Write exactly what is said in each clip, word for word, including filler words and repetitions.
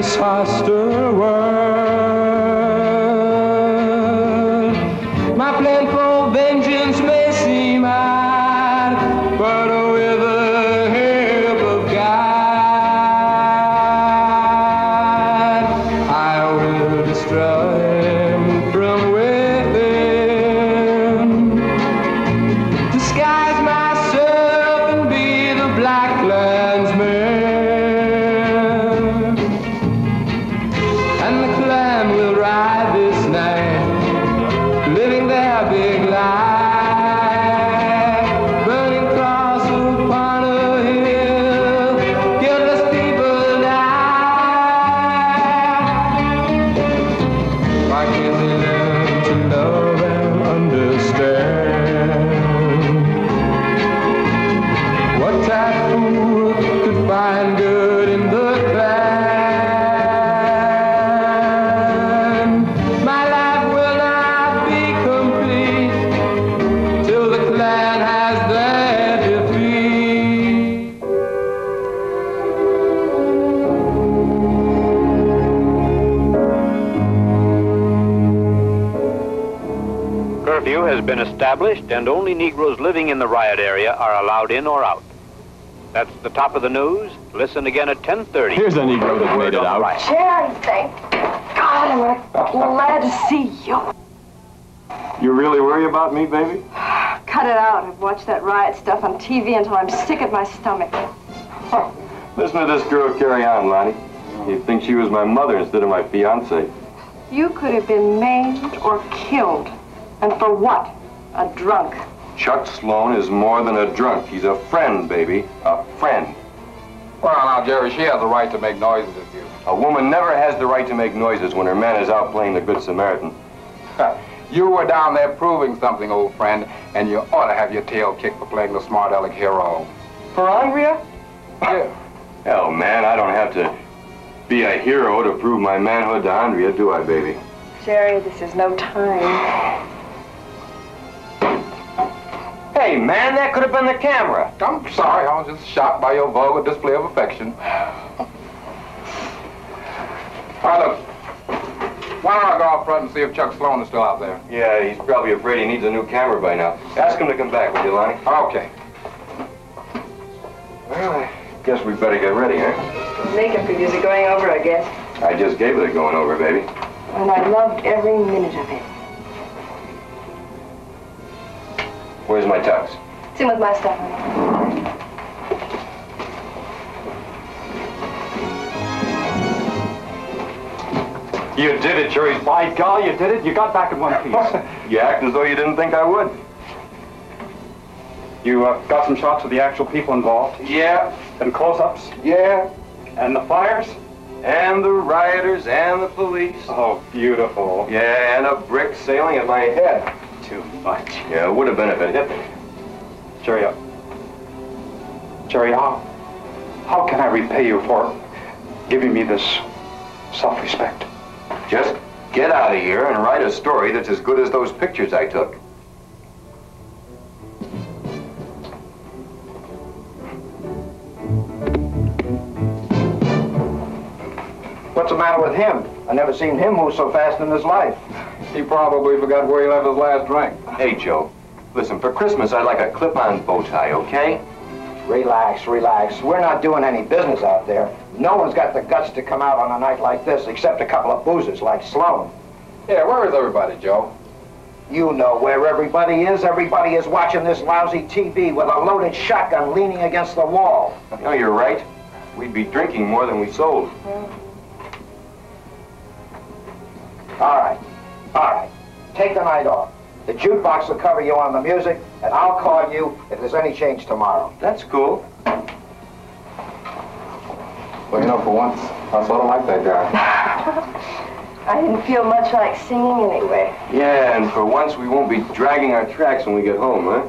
this hostile world. My plan for vengeance may seem odd, but with the help of God, I will destroy him from within. Disguise myself and be the black Klansman. And the Klan will ride this night, living their big life, burning cross upon a hill, guiltless people die. Why can't they learn to love and understand? What type of fool could find good in the Klan? My life will not be complete till the Klan has their defeat. Curfew has been established, and only Negroes living in the riot area are allowed in or out. That's the top of the news. Listen again at ten thirty. Here's a Negro that made it out. Jerry, thank God, I'm glad to see you. You really worry about me, baby? Cut it out. I've watched that riot stuff on T V until I'm sick at my stomach. Huh. Listen to this girl carry on, Lonnie. You'd think she was my mother instead of my fiancé. You could have been maimed or killed. And for what? A drunk. Chuck Sloan is more than a drunk. He's a friend, baby. A friend. Well, now, Jerry, she has the right to make noises at you. A woman never has the right to make noises when her man is out playing the Good Samaritan. You were down there proving something, old friend, and you ought to have your tail kicked for playing the smart aleck hero. For Andrea? Yeah. Hell, man, I don't have to be a hero to prove my manhood to Andrea, do I, baby? Jerry, this is no time. Hey, man, that could have been the camera. I'm sorry, I was just shocked by your vulgar display of affection. All right, look. Why don't I go out front and see if Chuck Sloan is still out there? Yeah, he's probably afraid he needs a new camera by now. Ask him to come back, will you, Lonnie? Okay. Well, I guess we better get ready, huh? Makeup reviews are going over, I guess. I just gave it a going over, baby. And I loved every minute of it. Where's my tux? It's in with my stuff. You did it, Jerry. By golly, you did it. You got back in one piece. You act as though you didn't think I would. You uh, got some shots of the actual people involved? Yeah. And close-ups? Yeah. And the fires? And the rioters and the police. Oh, beautiful. Yeah, and a brick sailing at my head. Too much. Yeah, it would have been if it hit me. Jerry, uh, Jerry, how, how can I repay you for giving me this self-respect? Just get out of here and write a story that's as good as those pictures I took. What's the matter with him? I never seen him move so fast in his life. He probably forgot where he left his last drink. Hey, Joe. Listen, for Christmas, I'd like a clip-on bow tie, okay? Relax, relax. We're not doing any business out there. No one's got the guts to come out on a night like this except a couple of boozers like Sloan. Yeah, where is everybody, Joe? You know where everybody is. Everybody is watching this lousy T V with a loaded shotgun leaning against the wall. You know, you're right. We'd be drinking more than we sold. All right, all right. Take the night off. The jukebox will cover you on the music, and I'll call you if there's any change tomorrow. That's cool. Well, you know, for once, I sort of like that guy. I didn't feel much like singing anyway. Yeah, and for once, we won't be dragging our tracks when we get home, huh?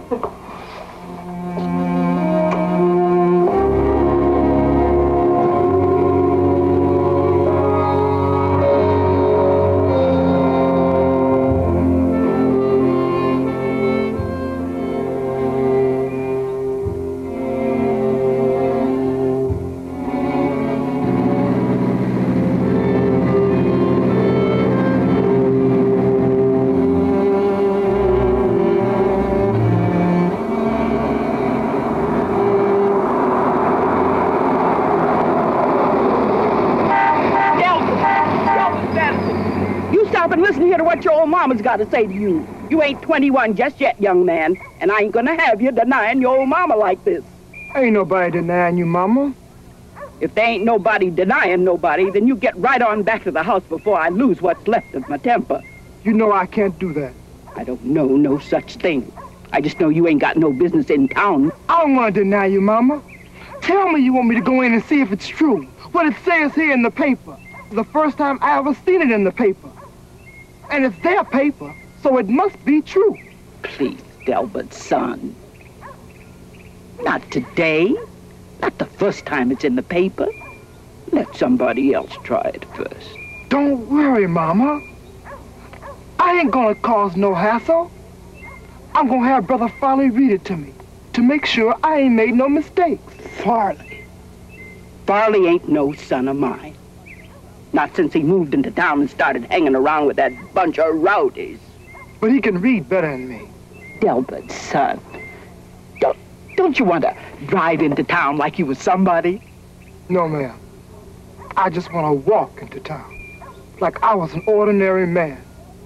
listen here to what your old mama's got to say to you. You ain't twenty-one just yet, young man, and I ain't gonna have you denying your old mama like this. Ain't nobody denying you, Mama. If there ain't nobody denying nobody, then you get right on back to the house before I lose what's left of my temper. You know I can't do that. I don't know no such thing. I just know you ain't got no business in town. I don't want to deny you, Mama. Tell me you want me to go in and see if it's true. What it says here in the paper. The first time I ever seen it in the paper. And it's their paper, so it must be true. Please, Delbert, son. Not today. Not the first time it's in the paper. Let somebody else try it first. Don't worry, Mama. I ain't gonna cause no hassle. I'm gonna have Brother Farley read it to me to make sure I ain't made no mistakes. Farley? Farley ain't no son of mine. Not since he moved into town and started hanging around with that bunch of rowdies. But he can read better than me. Delbert, son. Don't, don't you want to drive into town like you was somebody? No, ma'am. I just want to walk into town like I was an ordinary man.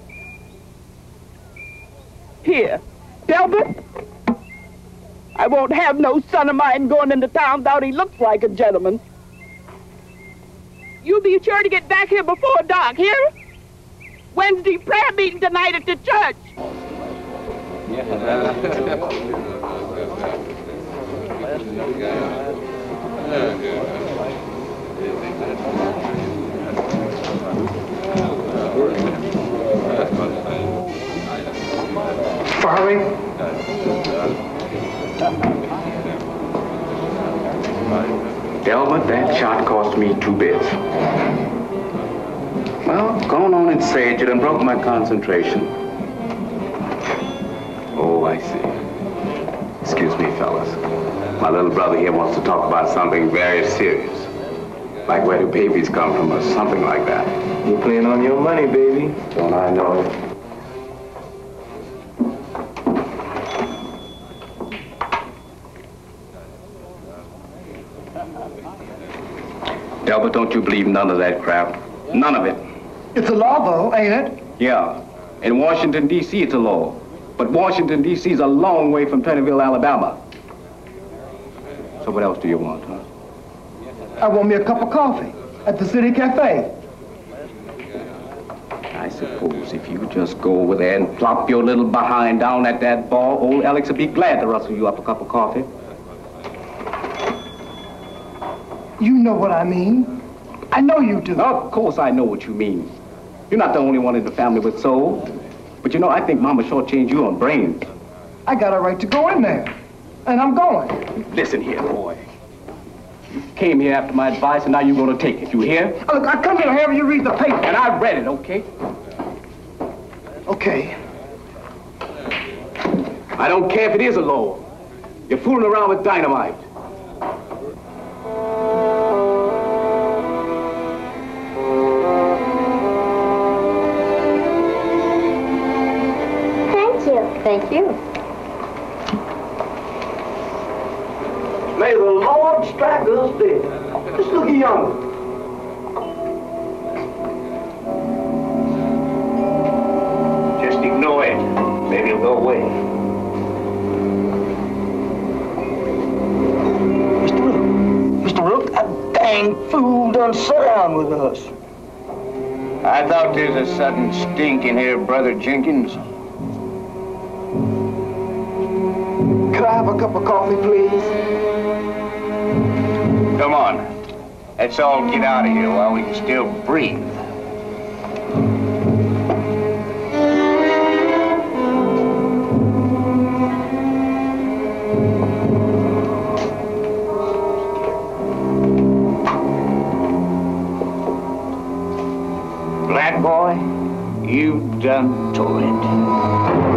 Here, Delbert. I won't have no son of mine going into town without he looks like a gentleman. You be sure to get back here before dark, here? Wednesday prayer meeting tonight at the church. Farley? Delbert, that shot cost me two bits. Well, going on and say it, you done broke my concentration. Oh, I see. Excuse me, fellas. My little brother here wants to talk about something very serious. Like where do babies come from or something like that. You're playing on your money, baby. Don't I know it? Delbert, don't you believe none of that crap. None of it. It's a law, though, ain't it? Yeah. In Washington, D C, it's a law. But Washington, D C is a long way from Plentyville, Alabama. So what else do you want, huh? I want me a cup of coffee at the City Cafe. I suppose if you just go over there and plop your little behind down at that bar, old Alex will be glad to rustle you up a cup of coffee. You know what I mean. I know you do. Of course I know what you mean. You're not the only one in the family with soul. But you know, I think Mama shortchanged you on brains. I got a right to go in there. And I'm going. Listen here, boy. You came here after my advice, and now you're going to take it. You hear? Look, I come here to have you read the paper. And I've read it, okay? Okay. I don't care if it is a law. You're fooling around with dynamite. Thank you. May the Lord strike us dead. Just look at yonder. Just ignore it. Maybe it'll go away. Mister Rook. Mister Rook, that dang fool done sat down with us. I thought there's a sudden stink in here, Brother Jenkins. Could I have a cup of coffee, please? Come on. Let's all get out of here while we can still breathe. Black boy, you've done tore it.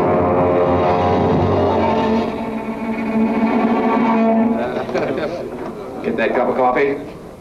Get that cup of coffee?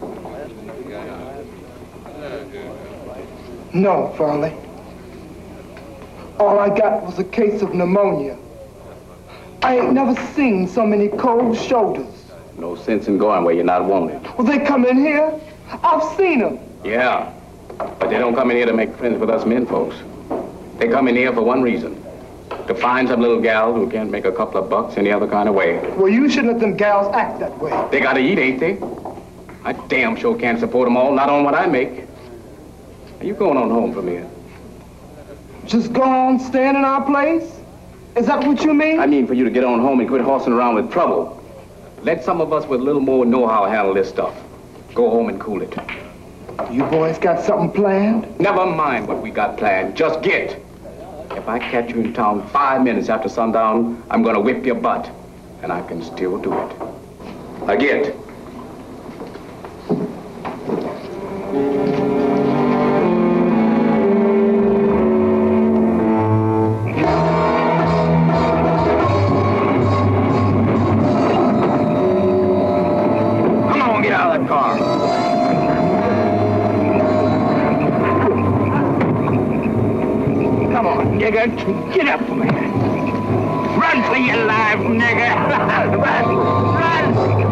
No, Farley. All I got was a case of pneumonia. I ain't never seen so many cold shoulders. No sense in going where you're not wanted. Well, they come in here. I've seen them. Yeah, but they don't come in here to make friends with us men folks. They come in here for one reason. To find some little gal who can't make a couple of bucks any other kind of way. Well, you shouldn't let them gals act that way. They gotta eat, ain't they? I damn sure can't support them all, not on what I make. Are you going on home from here? Just go on staying in our place? Is that what you mean? I mean for you to get on home and quit horsing around with trouble. Let some of us with a little more know-how handle this stuff. Go home and cool it. You boys got something planned? Never mind what we got planned. Just get. If I catch you in town five minutes after sundown, I'm gonna whip your butt. And I can still do it. I get. Come on, get out of the car. Come on, nigga, get up, man. Run for your life, nigga. Run, run.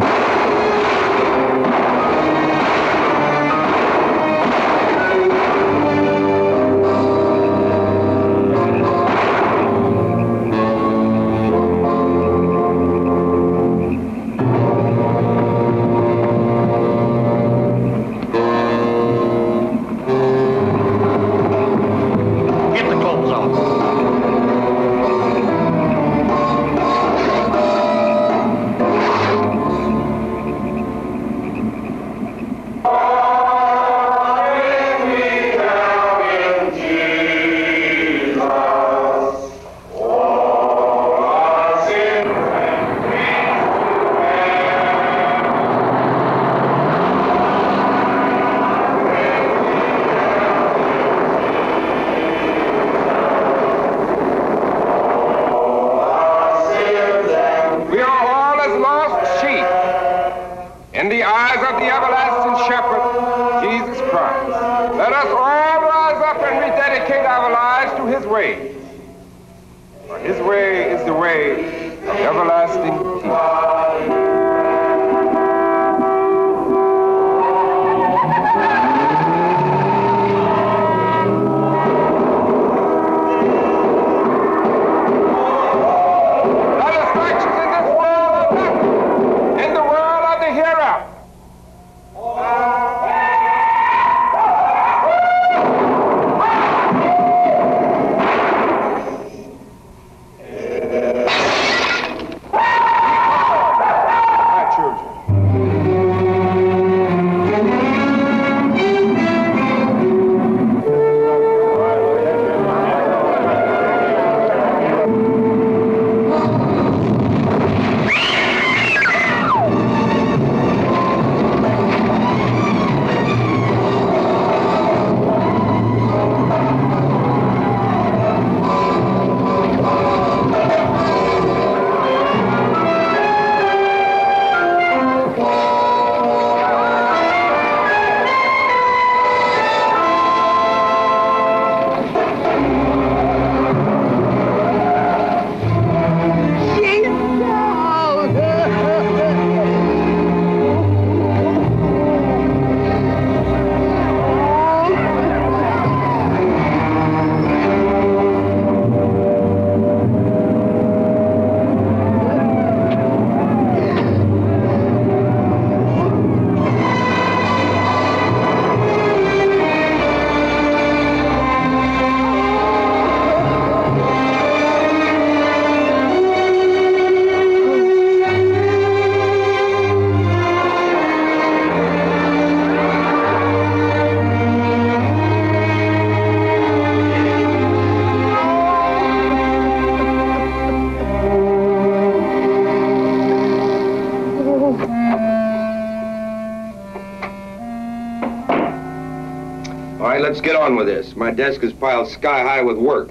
Let's get on with this. My desk is piled sky high with work.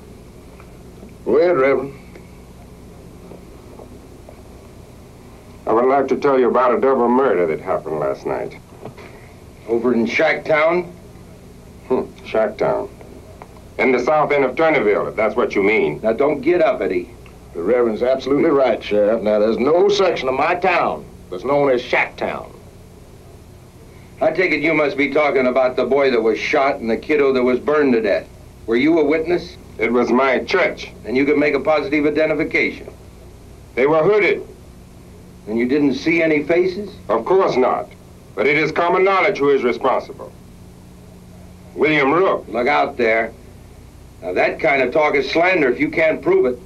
Go ahead, Reverend. I would like to tell you about a double murder that happened last night. Over in Shacktown? Hmm, Shacktown. In the south end of Turnerville, if that's what you mean. Now, don't get up, Eddie. The Reverend's absolutely right, Sheriff. Now, there's no section of my town that's known as Shacktown. I take it you must be talking about the boy that was shot and the kiddo that was burned to death. Were you a witness? It was my church. And you could make a positive identification. They were hooded. And you didn't see any faces? Of course not. But it is common knowledge who is responsible. William Rook. Look out there. Now that kind of talk is slander if you can't prove it.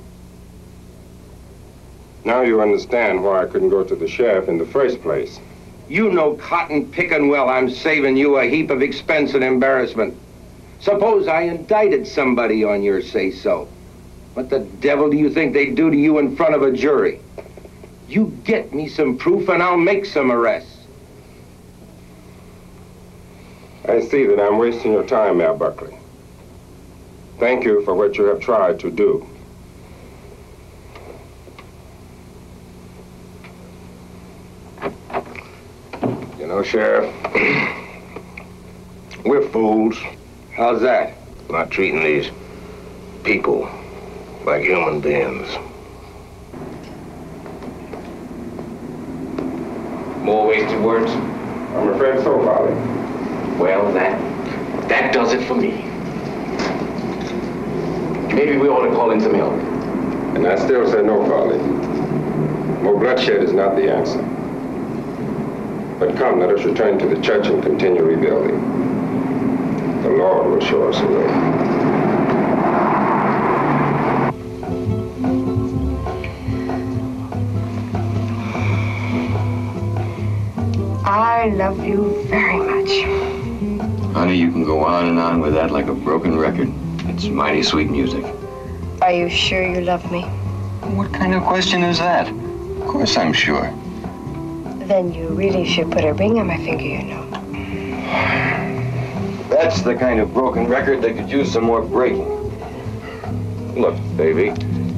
Now you understand why I couldn't go to the sheriff in the first place. You know cotton picking well I'm saving you a heap of expense and embarrassment. Suppose I indicted somebody on your say-so. What the devil do you think they'd do to you in front of a jury? You get me some proof and I'll make some arrests. I see that I'm wasting your time, Mayor Buckley. Thank you for what you have tried to do. You know, Sheriff, we're fools. How's that? Not treating these people like human beings. More wasted words? I'm afraid so, Father. Well, that, that does it for me. Maybe we ought to call in some help. And I still say no, Father. More bloodshed is not the answer. But come, let us return to the church and continue rebuilding. The Lord will show us the way. I love you very much. Honey, you can go on and on with that like a broken record. It's mighty sweet music. Are you sure you love me? What kind of question is that? Of course I'm sure. Then you really should put a ring on my finger, you know. That's the kind of broken record that could use some more breaking. Look, baby.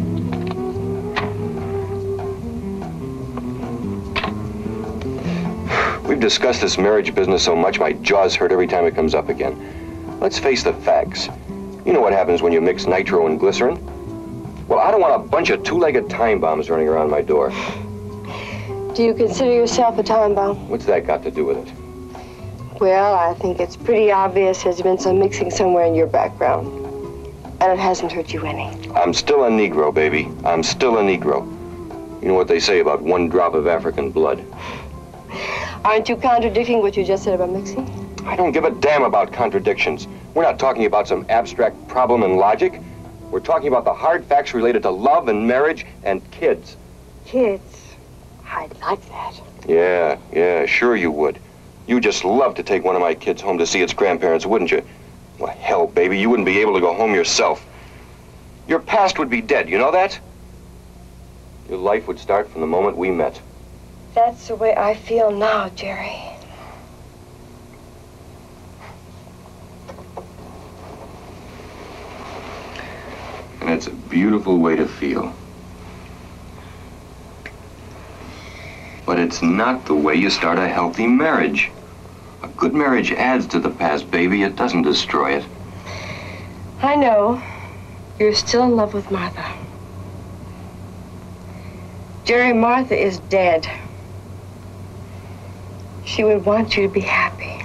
We've discussed this marriage business so much, my jaw's hurt every time it comes up again. Let's face the facts. You know what happens when you mix nitro and glycerin? Well, I don't want a bunch of two-legged time bombs running around my door. Do you consider yourself a time bomb? What's that got to do with it? Well, I think it's pretty obvious there's been some mixing somewhere in your background. And it hasn't hurt you any. I'm still a Negro, baby. I'm still a Negro. You know what they say about one drop of African blood. Aren't you contradicting what you just said about mixing? I don't give a damn about contradictions. We're not talking about some abstract problem in logic. We're talking about the hard facts related to love and marriage and kids. Kids? I'd like that. Yeah, yeah, sure you would. You'd just love to take one of my kids home to see its grandparents, wouldn't you? Well, hell, baby, you wouldn't be able to go home yourself. Your past would be dead, you know that? Your life would start from the moment we met. That's the way I feel now, Jerry. And it's a beautiful way to feel. But it's not the way you start a healthy marriage. A good marriage adds to the past, baby. It doesn't destroy it. I know. You're still in love with Martha. Jerry, Martha is dead. She would want you to be happy.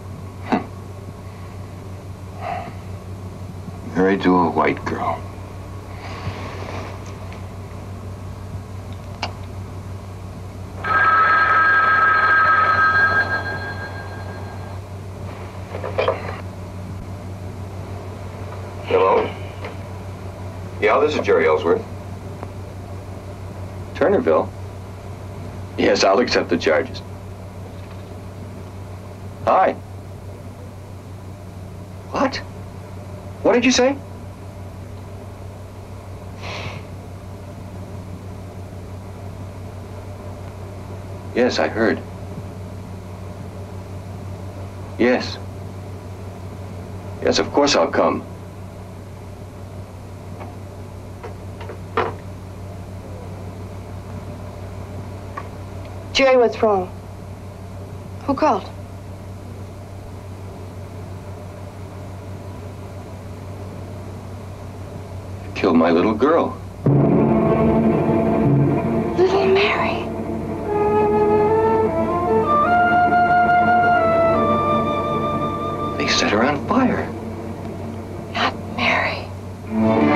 Married to a white girl. Hello? Yeah, this is Jerry Ellsworth. Turnerville? Yes, I'll accept the charges. Hi. What? What did you say? Yes, I heard. Yes. Yes, of course I'll come. Jerry, what's wrong? Who called? Killed my little girl. Little Mary. They set her on fire. Not Mary.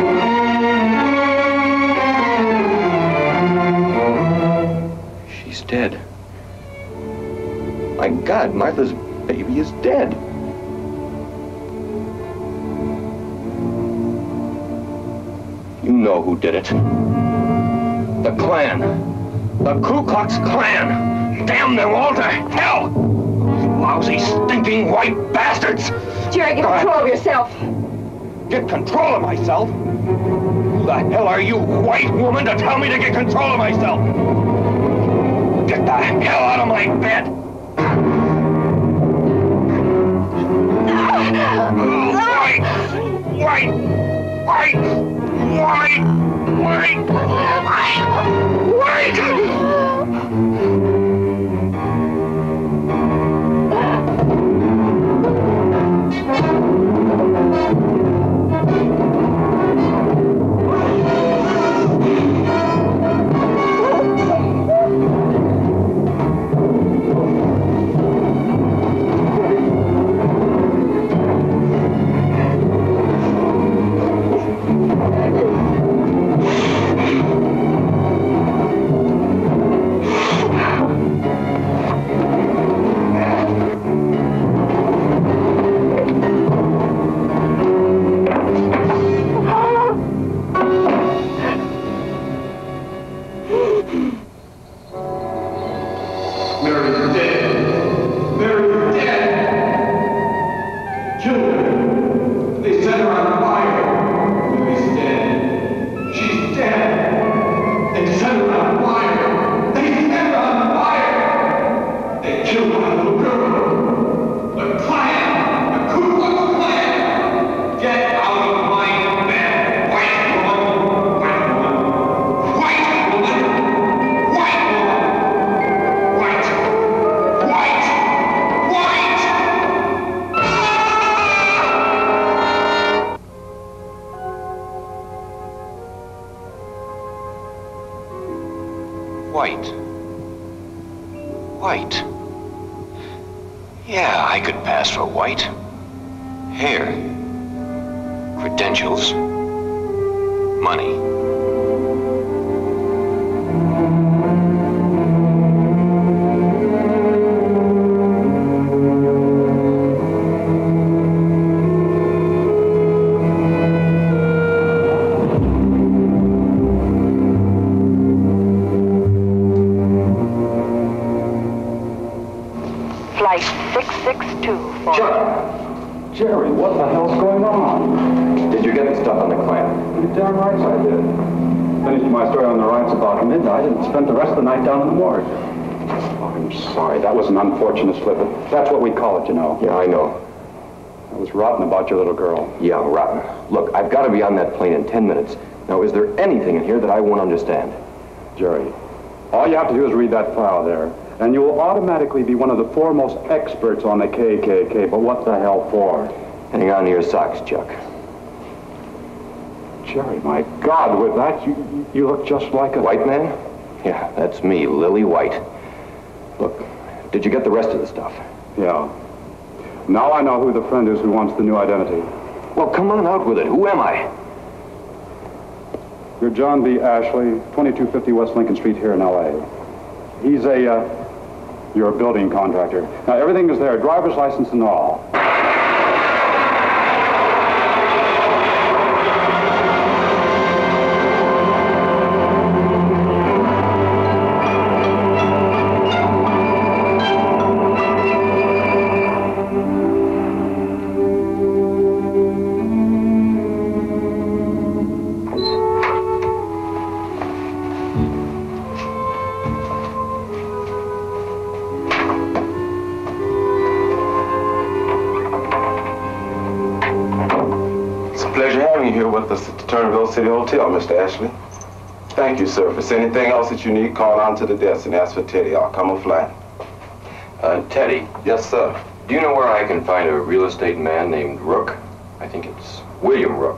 God, Martha's baby is dead. You know who did it. The Klan. The Ku Klux Klan. Damn them all to hell! Those lousy, stinking white bastards! Jerry, get control of yourself. Get control of myself? Who the hell are you, white woman, to tell me to get control of myself? Get the hell out of my bed! White! White! White! White! White! White! White. White. Yeah, I could pass for white. Hair. Credentials. Money. Jerry, what the hell's going on? Did you get the stuff on the Klan? You're damn right I did. Finished my story on the rights about midnight and spent the rest of the night down in the morgue. Oh, I'm sorry. That was an unfortunate slip. That's what we call it, you know. Yeah, I know. I was rotten about your little girl. Yeah, rotten. Look, I've got to be on that plane in ten minutes. Now, is there anything in here that I won't understand? Jerry, all you have to do is read that file there, and you will automatically be one of the foremost experts on the K K K. But what the hell for? Hang on to your socks, Chuck. Jerry, my God, with that, you, you look just like a... White man? Yeah, that's me, Lily White. Look, did you get the rest of the stuff? Yeah. Now I know who the friend is who wants the new identity. Well, come on out with it. Who am I? You're John B. Ashley, twenty-two fifty West Lincoln Street here in L A. He's a, uh, you're a building contractor. Now, everything is there, driver's license and all. City Hotel, Mister Ashley. Thank you, sir. If there's anything else that you need, call on to the desk and ask for Teddy. I'll come a flat. Uh, Teddy. Yes, sir. Do you know where I can find a real estate man named Rook? I think it's William Rook.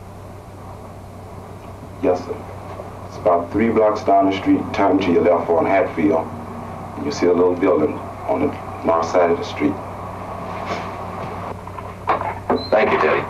Yes, sir. It's about three blocks down the street. Turn to your left on Hatfield. And you'll see a little building on the north side of the street. Thank you, Teddy.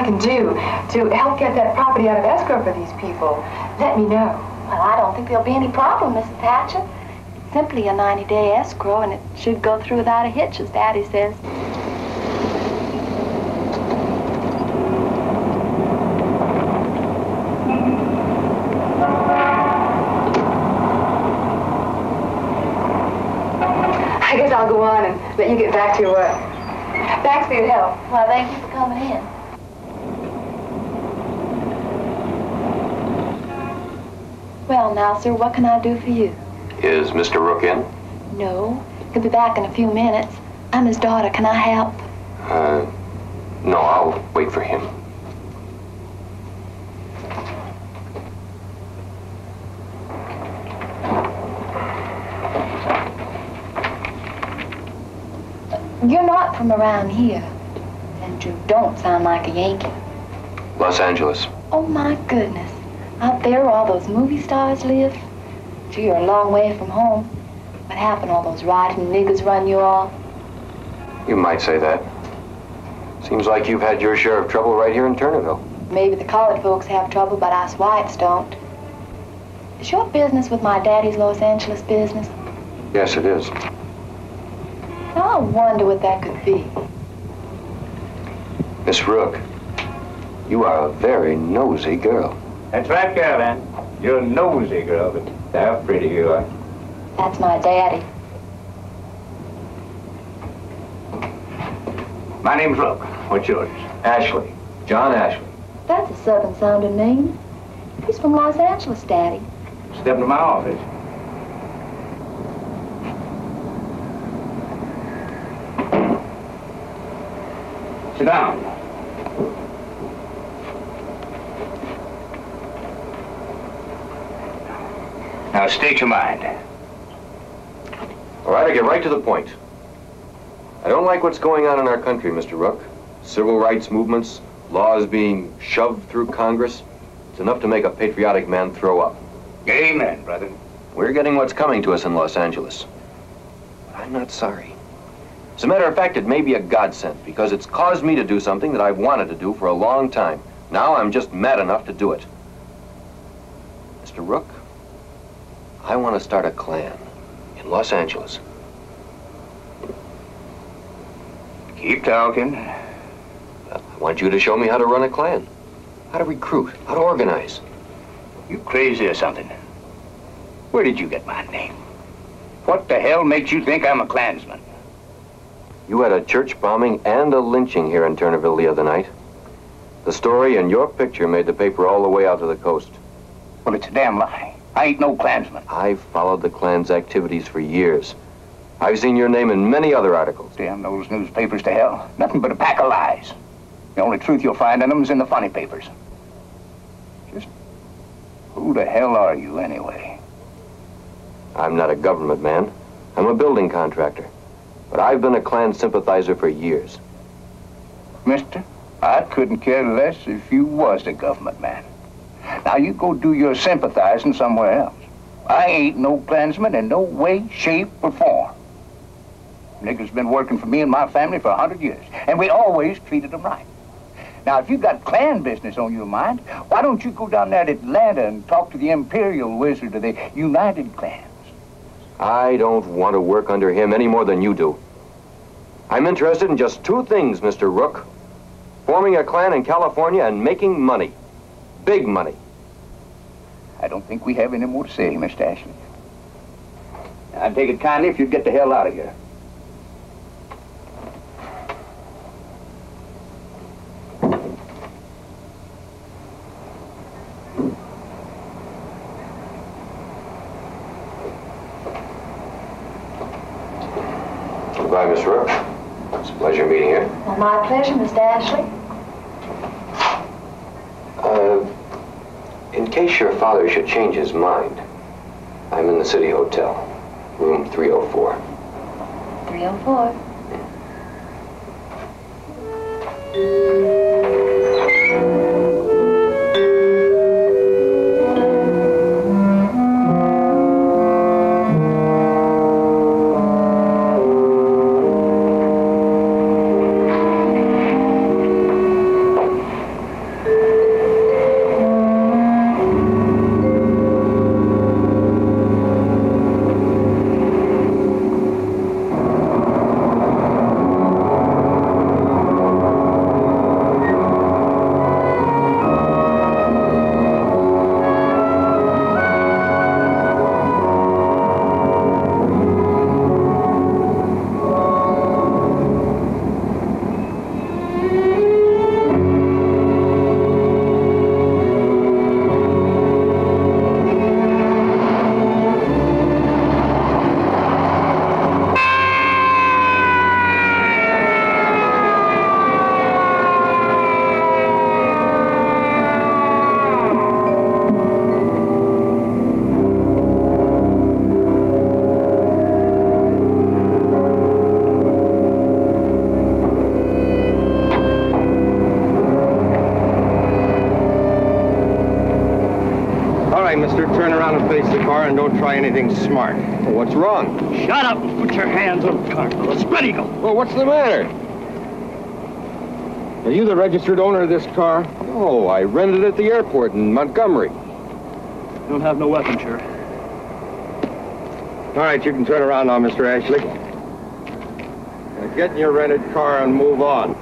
can do to help get that property out of escrow for these people, let me know. Well, I don't think there'll be any problem, Missus Thatcher. It's simply a ninety-day escrow, and it should go through without a hitch, as Daddy says. I guess I'll go on and let you get back to your work. Thanks for your help. Well, thank you for coming in. Well, now, sir, what can I do for you? Is Mister Rook in? No. He'll be back in a few minutes. I'm his daughter. Can I help? Uh, no, I'll wait for him. You're not from around here. And you don't sound like a Yankee. Los Angeles. Oh, my goodness. Out there where all those movie stars live? Gee, you're a long way from home. What happened? All those rotten niggers run you off? You might say that. Seems like you've had your share of trouble right here in Turnerville. Maybe the colored folks have trouble, but us whites don't. Is your business with my daddy's Los Angeles business? Yes, it is. I wonder what that could be. Miss Rook, you are a very nosy girl. That's right, Caroline. You're a nosy girl, but how pretty you are. That's my daddy. My name's Rook. What's yours? Ashley. John Ashley. That's a southern-sounding name. He's from Los Angeles, Daddy. Step into my office. Sit down. Now state your mind. All right, I'll get right to the point. I don't like what's going on in our country, Mister Rook. Civil rights movements, laws being shoved through Congress. It's enough to make a patriotic man throw up. Amen, brother. We're getting what's coming to us in Los Angeles. But I'm not sorry. As a matter of fact, it may be a godsend, because it's caused me to do something that I've wanted to do for a long time. Now I'm just mad enough to do it. Mister Rook, I want to start a Klan in Los Angeles. Keep talking. I want you to show me how to run a Klan, how to recruit, how to organize. You crazy or something? Where did you get my name? What the hell makes you think I'm a Klansman? You had a church bombing and a lynching here in Turnerville the other night. The story and your picture made the paper all the way out to the coast. Well, it's a damn lie. I ain't no Klansman. I've followed the Klan's activities for years. I've seen your name in many other articles. Damn those newspapers to hell. Nothing but a pack of lies. The only truth you'll find in them is in the funny papers. Just who the hell are you anyway? I'm not a government man. I'm a building contractor. But I've been a Klan sympathizer for years. Mister, I couldn't care less if you was a government man. Now you go do your sympathizing somewhere else. I ain't no Klansman in no way, shape, or form. Niggas been working for me and my family for a hundred years, and we always treated them right. Now, if you got Klan business on your mind, why don't you go down there to Atlanta and talk to the Imperial Wizard of the United Klans? I don't want to work under him any more than you do. I'm interested in just two things, Mister Rook. Forming a Klan in California and making money. Big money. I don't think we have any more to say, Mister Ashley. I'd take it kindly if you'd get the hell out of here. Goodbye, Miss Rook. It's a pleasure meeting you. Well, my pleasure, Mister Ashley. Uh, in case your father should change his mind, I'm in the City Hotel, room three oh four. three oh four. car and don't try anything smart. Well, what's wrong? Shut up and put your hands on the car, fellas. Spread eagle. Well, what's the matter? Are you the registered owner of this car? No, I rented it at the airport in Montgomery. You don't have no weapon, Sheriff. All right, you can turn around now, Mister Ashley. Now get in your rented car and move on.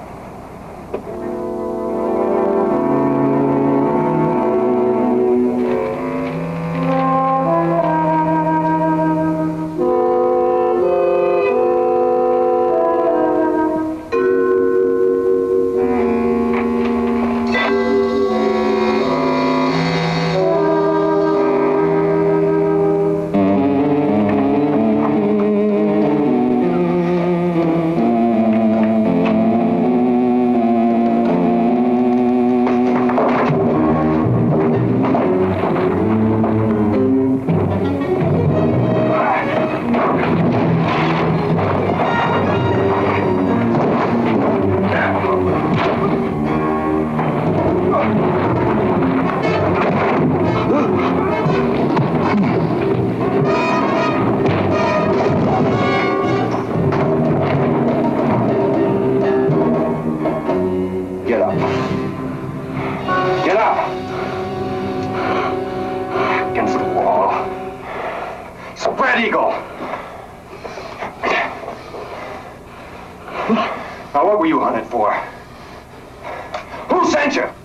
Now, what were you on it for? Who sent you?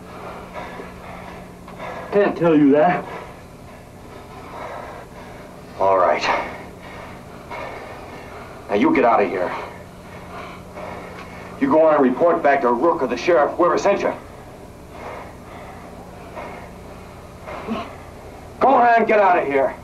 Can't tell you that. All right. Now, you get out of here. You go on and report back to Rook or the sheriff, whoever sent you. Go on and get out of here.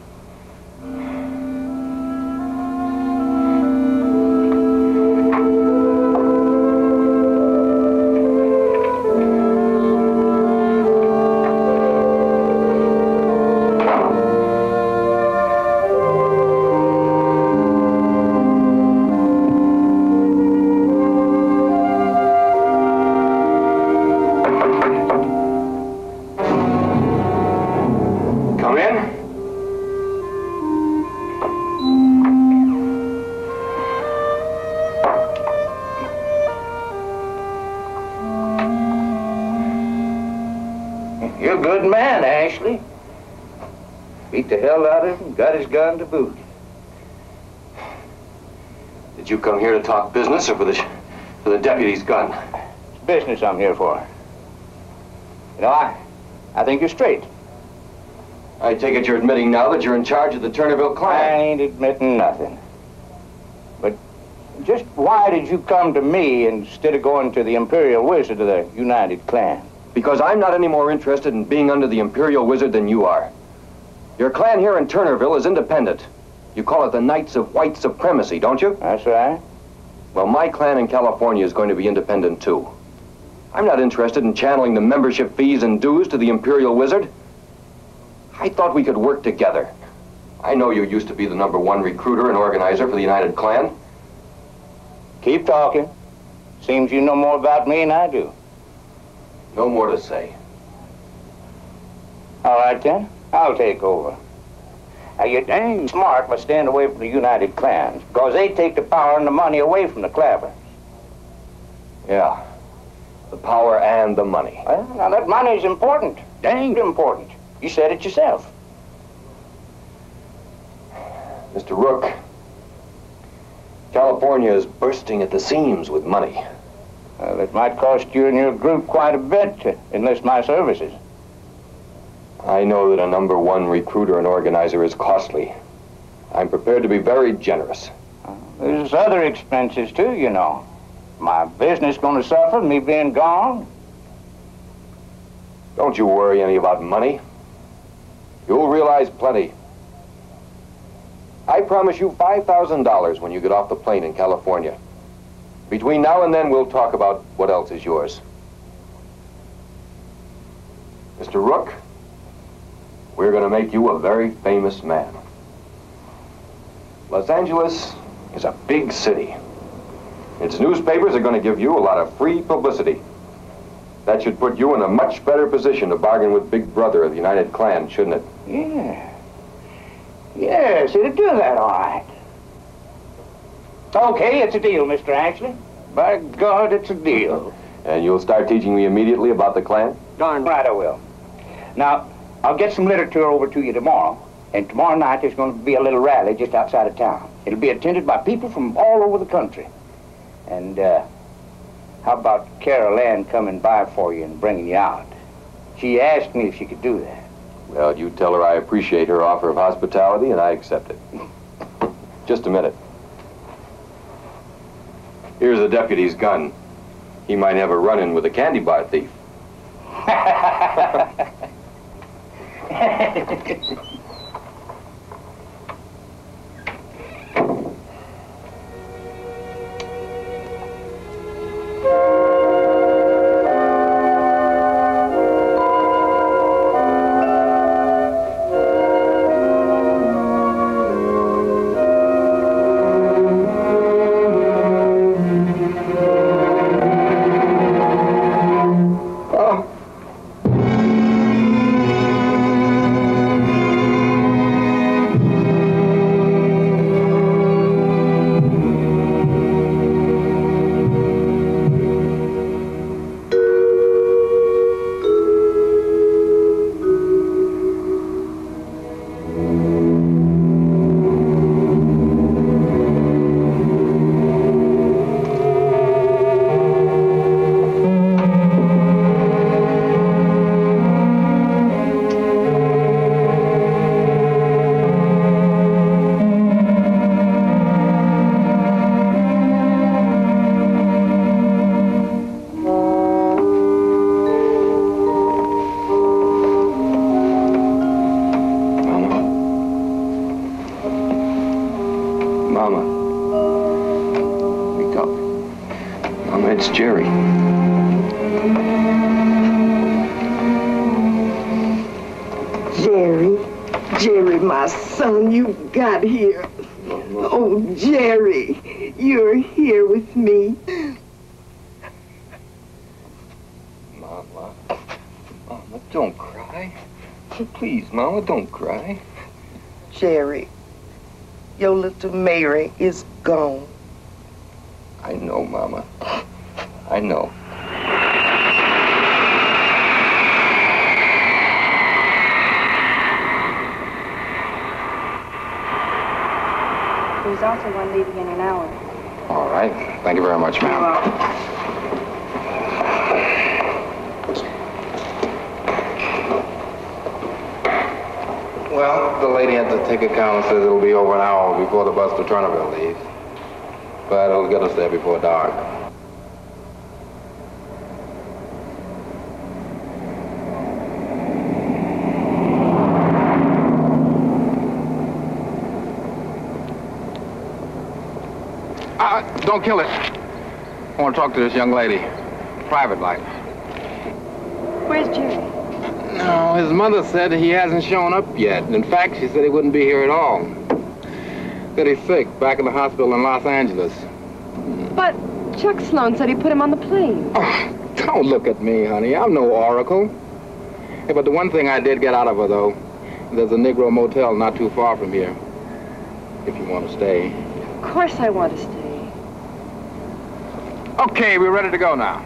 You're a good man, Ashley. Beat the hell out of him, got his gun to boot. Did you come here to talk business or for the, for the deputy's gun? It's business I'm here for. You know, I, I think you're straight. I take it you're admitting now that you're in charge of the Turnerville clan. I ain't admitting nothing. But just why did you come to me instead of going to the Imperial Wizard of the United Clan? Because I'm not any more interested in being under the Imperial Wizard than you are. Your clan here in Turnerville is independent. You call it the Knights of White Supremacy, don't you? That's right. Well, my clan in California is going to be independent, too. I'm not interested in channeling the membership fees and dues to the Imperial Wizard. I thought we could work together. I know you used to be the number one recruiter and organizer for the United Clan. Keep talking. Seems you know more about me than I do. No more to say. All right, then. I'll take over. Now, you ain't smart by staying away from the United Clans, because they take the power and the money away from the Clabbers. Yeah. The power and the money. Well, now, that money's important. Dang important. You said it yourself. Mister Rook, California is bursting at the seams with money. Well, it might cost you and your group quite a bit to enlist my services. I know that a number one recruiter and organizer is costly. I'm prepared to be very generous. Uh, there's other expenses, too, you know. My business going to suffer, me being gone. Don't you worry any about money. You'll realize plenty. I promise you five thousand dollars when you get off the plane in California. Between now and then, we'll talk about what else is yours. Mister Rook, we're going to make you a very famous man. Los Angeles is a big city. Its newspapers are going to give you a lot of free publicity. That should put you in a much better position to bargain with Big Brother of the United Clan, shouldn't it? Yeah. promise you to do that, all right. Okay, it's a deal, Mister Ashley. By God, it's a deal. And you'll start teaching me immediately about the Klan? Darn right I will. Now, I'll get some literature over to you tomorrow, and tomorrow night there's going to be a little rally just outside of town. It'll be attended by people from all over the country. And, uh, how about Carol Ann coming by for you and bringing you out? She asked me if she could do that. Well, you tell her I appreciate her offer of hospitality, and I accept it. Just a minute. Here's the deputy's gun. He might have a run-in with a candy bar thief. Got here. Oh, Jerry, you're here with me. Mama. Mama, don't cry. Please, Mama, don't cry. Jerry, your little Mary is gone. I know, Mama. I know. There's also one leaving in an hour. All right. Thank you very much, ma'am. Well, the lady at the ticket counter says it'll be over an hour before the bus to Turnerville leaves. But it'll get us there before dark. Don't kill it. I want to talk to this young lady. Private like. Where's Jerry? No, his mother said he hasn't shown up yet. In fact, she said he wouldn't be here at all. Said he's sick, back in the hospital in Los Angeles. But Chuck Sloan said he put him on the plane. Oh, don't look at me, honey. I'm no oracle. Hey, but the one thing I did get out of her, though, there's a Negro motel not too far from here. If you want to stay. Of course I want to stay. Okay, we're ready to go now.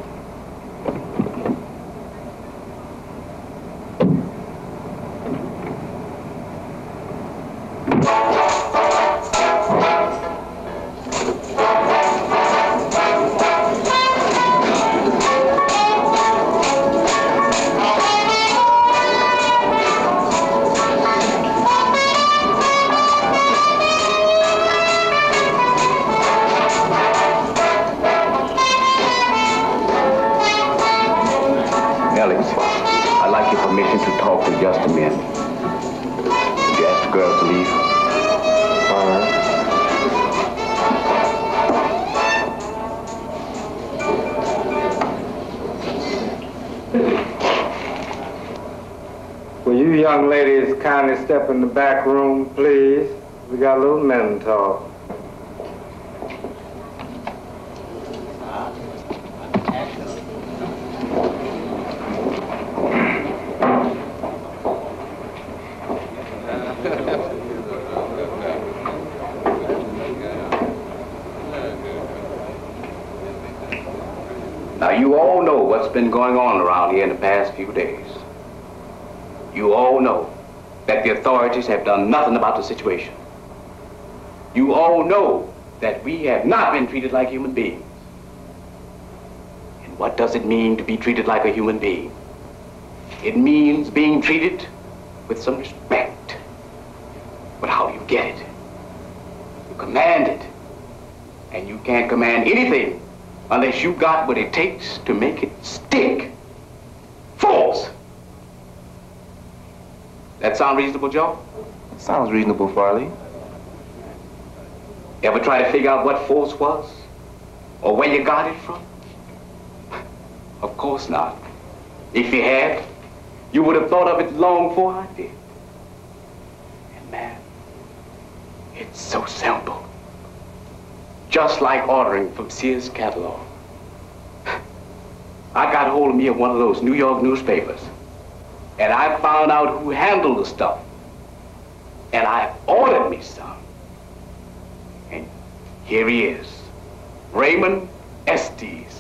Young ladies, kindly step in the back room, please. We got a little men talk. been going on around here in the past few days. You all know that the authorities have done nothing about the situation. You all know that we have not been treated like human beings. And what does it mean to be treated like a human being? It means being treated with some respect. But how do you get it? You command it. And you can't command anything unless you got what it takes to make it stick. Force! That sound reasonable, Joe? Sounds reasonable, Farley. Ever try to figure out what force was? Or where you got it from? Of course not. If you had, you would have thought of it long before I did. And man, it's so simple. Just like ordering from Sears catalog. I got hold of me of one of those New York newspapers. And I found out who handled the stuff. And I ordered me some. And here he is. Raymond Estes.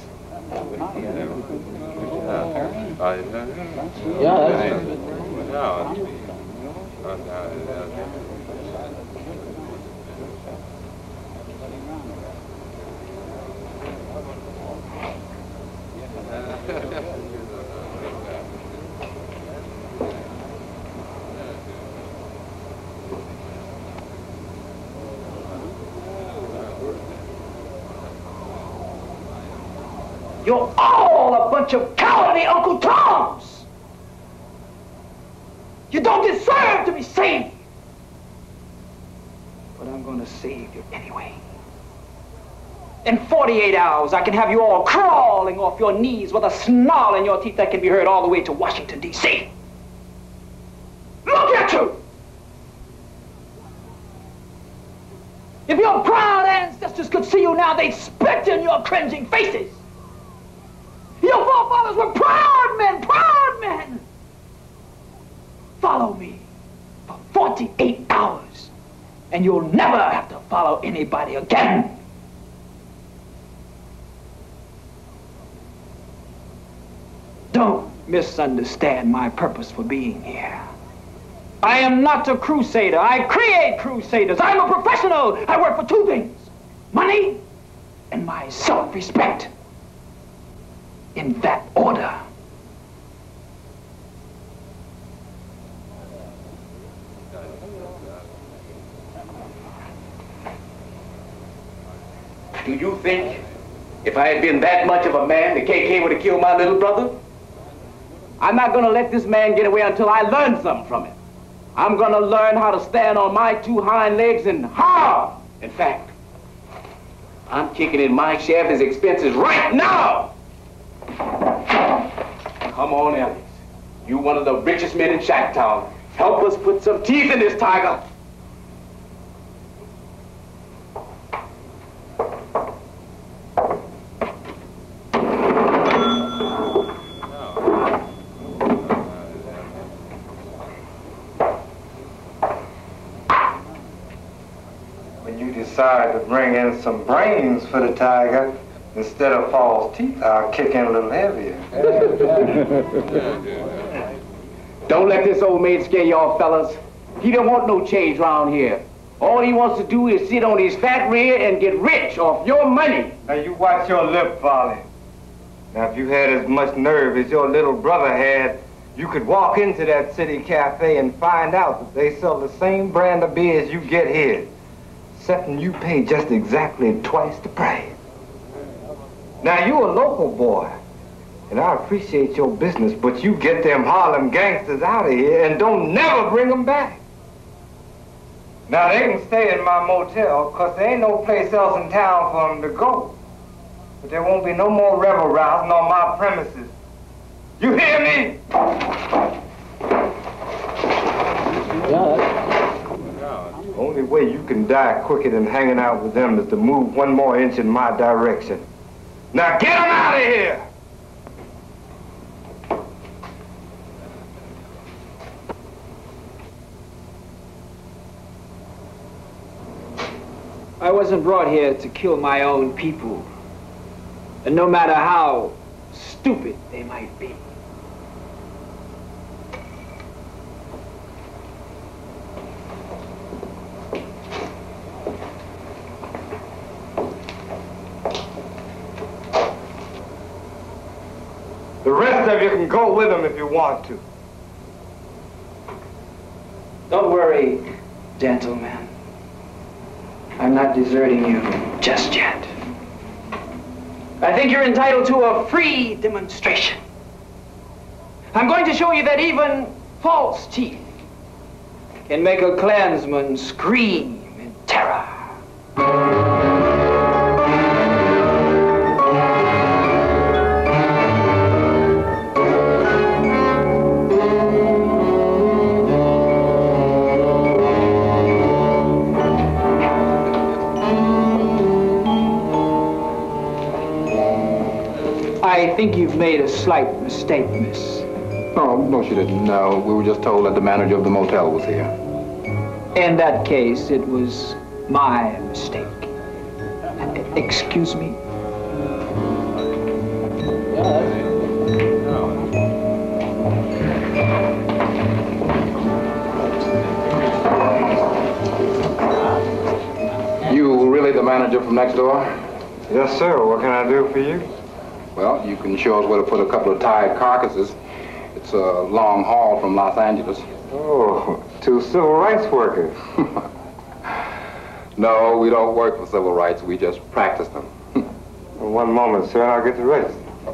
You're all a bunch of cowardly Uncle Toms! You don't deserve to be saved! But I'm gonna save you anyway. In forty-eight hours, I can have you all crawling off your knees with a snarl in your teeth that can be heard all the way to Washington, D C Look at you! If your proud ancestors could see you now, they'd spit in your cringing faces. Your forefathers were proud men, proud men. Follow me for forty-eight hours, and you'll never have to follow anybody again. Don't misunderstand my purpose for being here. I am not a crusader. I create crusaders. I'm a professional. I work for two things: money and my self-respect. In that order. Do you think if I had been that much of a man, the K K would have killed my little brother? I'm not gonna let this man get away until I learn something from him. I'm gonna learn how to stand on my two hind legs and hard. In fact, I'm kicking in my share of his expenses right now. Come on, Alex. You one of the richest men in Shacktown. Help us put some teeth in this tiger. When you decide to bring in some brains for the tiger, instead of false teeth, I'll kick in a little heavier. Don't let this old maid scare y'all fellas. He don't want no change around here. All he wants to do is sit on his fat rear and get rich off your money. Now you watch your lip, Farley. Now if you had as much nerve as your little brother had, you could walk into that city cafe and find out that they sell the same brand of beer as you get here, excepting you pay just exactly twice the price. Now, you a local boy, and I appreciate your business, but you get them Harlem gangsters out of here and don't never bring them back. Now, they can stay in my motel, because there ain't no place else in town for them to go. But there won't be no more rebel rousing on my premises. You hear me? The only way you can die quicker than hanging out with them is to move one more inch in my direction. Now get them out of here! I wasn't brought here to kill my own people. And no matter how stupid they might be. The rest of you can go with him if you want to. Don't worry, gentlemen. I'm not deserting you just yet. I think you're entitled to a free demonstration. I'm going to show you that even false teeth can make a Klansman scream in terror. I think you've made a slight mistake, miss. No, no, she didn't. No, we were just told that the manager of the motel was here. In that case, it was my mistake. Excuse me? You really the manager from next door? Yes, sir. What can I do for you? Well, you can show us where to put a couple of tied carcasses. It's a long haul from Los Angeles. Oh, two civil rights workers. No, we don't work for civil rights. We just practice them. Well, one moment, sir, and I'll get the rest.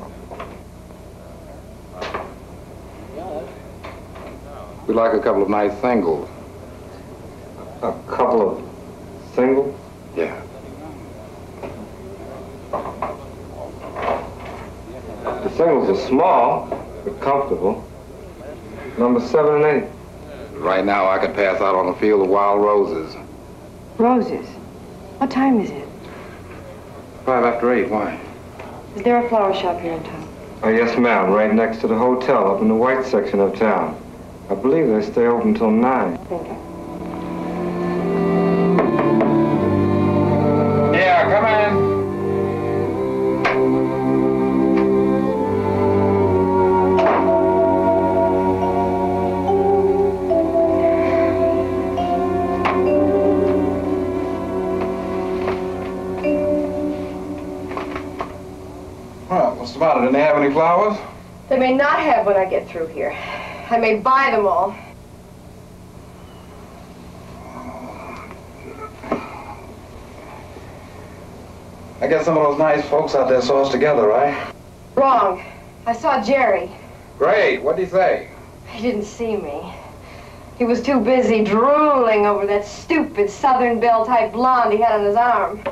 We'd like a couple of nice singles. A couple of singles? Yeah. The singles are small, but comfortable. Number seven and eight. Right now, I could pass out on the field of wild roses. Roses? What time is it? Five after eight. Why? Is there a flower shop here in town? Oh, yes, ma'am. Right next to the hotel up in the white section of town. I believe they stay open until nine. Thank you. Yeah, come in. What's the matter? Didn't they have any flowers? They may not have when I get through here. I may buy them all. I guess some of those nice folks out there saw us together, right? Wrong. I saw Jerry. Great. What'd he say? He didn't see me. He was too busy drooling over that stupid Southern Belle type blonde he had on his arm.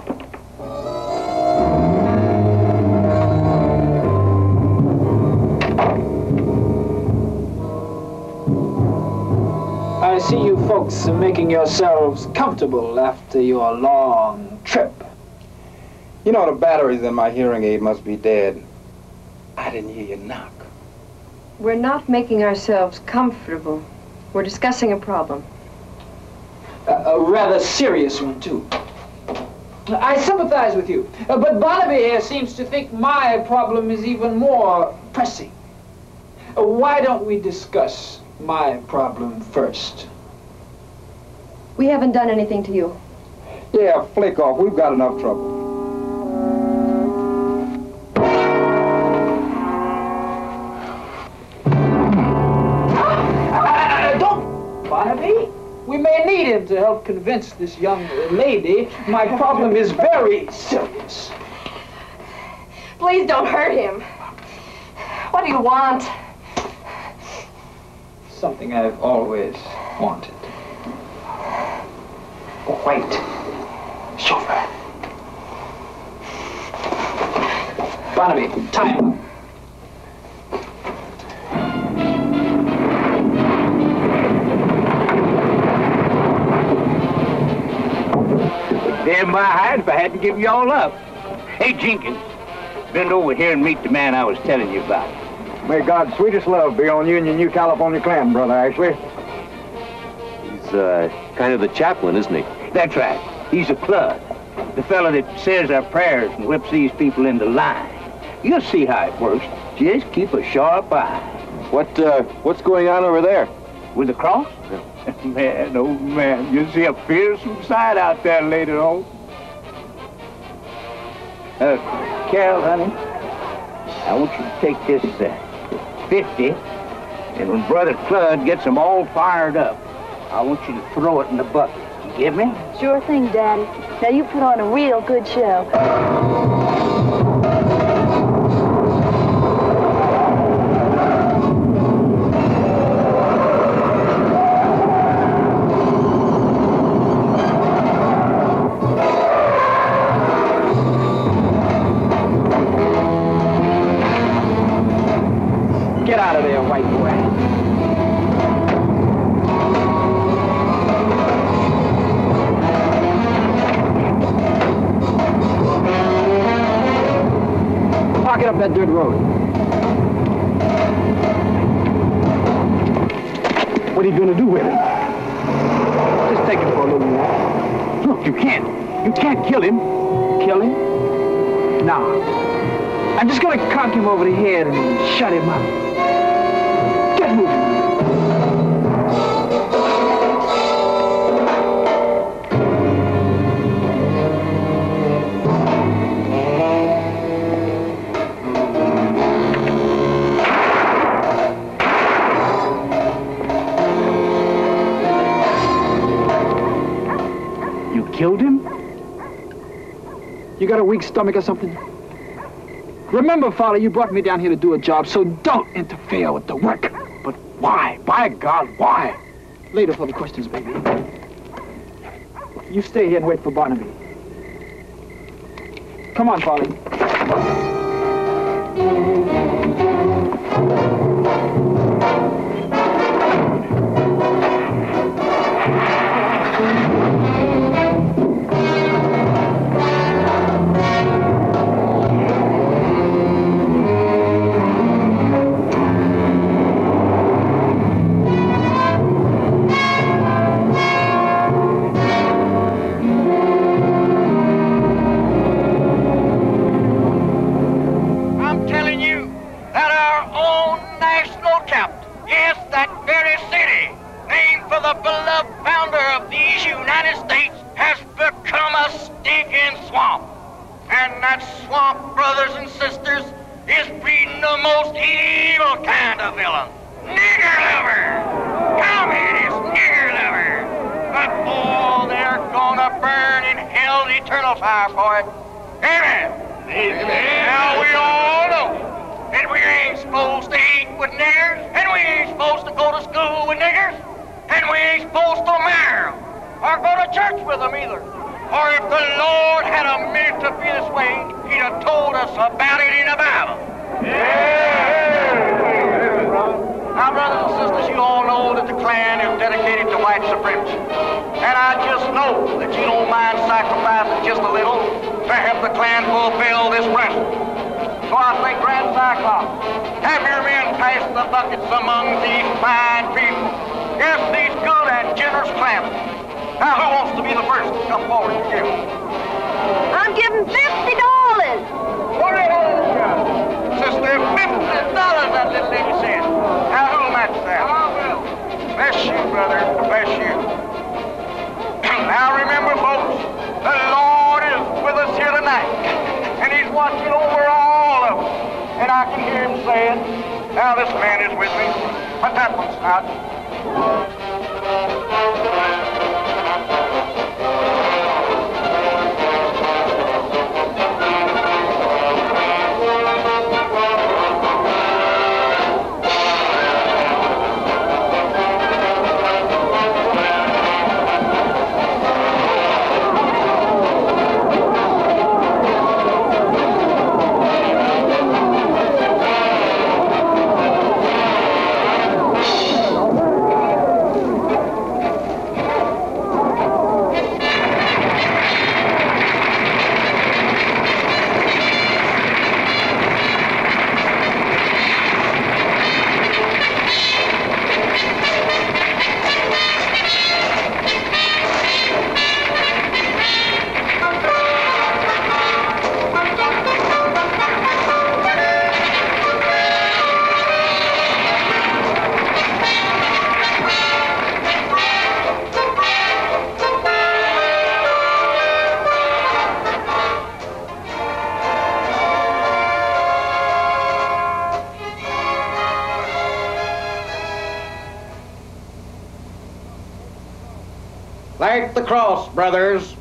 I see you folks are making yourselves comfortable after your long trip. You know, the batteries in my hearing aid must be dead. I didn't hear you knock. We're not making ourselves comfortable. We're discussing a problem. A, a rather serious one, too. I sympathize with you, uh, but Barnaby here seems to think my problem is even more pressing. Uh, why don't we discuss my problem first? We haven't done anything to you. Yeah, flick off. We've got enough trouble. Uh, don't, Barnaby. We may need him to help convince this young lady my problem is very serious. Please don't hurt him. What do you want? Something I've always wanted. A white chauffeur. Barnaby, time. Damn my hide if I hadn't given you all up. Hey, Jenkins, bend over here and meet the man I was telling you about. May God's sweetest love be on you and your new California clan, Brother Ashley. He's uh, kind of the chaplain, isn't he? That's right. He's a plug. The fellow that says our prayers and whips these people into line. You'll see how it works. Just keep a sharp eye. What, uh, what's going on over there? With the cross? Man, oh man, you'll see a fearsome sight out there later on. Uh, Carol, honey, I want you to take this uh, fifty, and when Brother Cludd gets them all fired up, I want you to throw it in the bucket. You get me? Sure thing, Daddy. Now you put on a real good show. Get out of there, white boy. Park it up that dirt road. What are you gonna do with him? Just take him for a little walk. Look, you can't. You can't kill him. Kill him? Nah. I'm just gonna conk him over the head and shut him up. Get moving. You killed him? You got a weak stomach or something? Remember, Father, you brought me down here to do a job, so don't interfere with the work. But why? By God, why? Later for the questions, baby. You stay here and wait for Barnaby. Come on, Father. cross, brothers.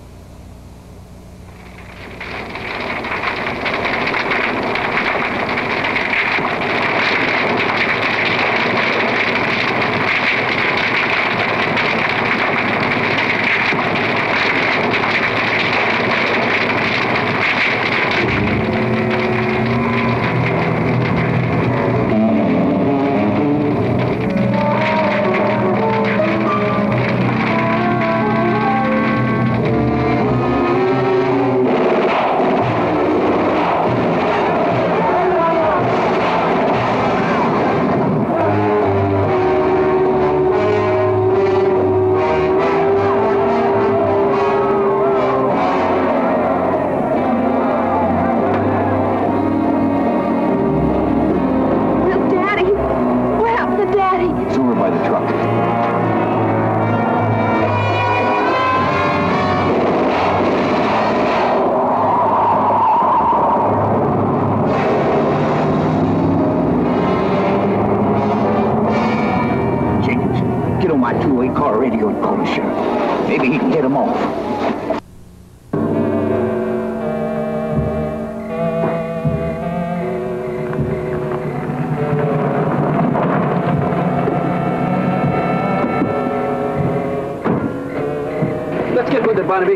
Barnaby.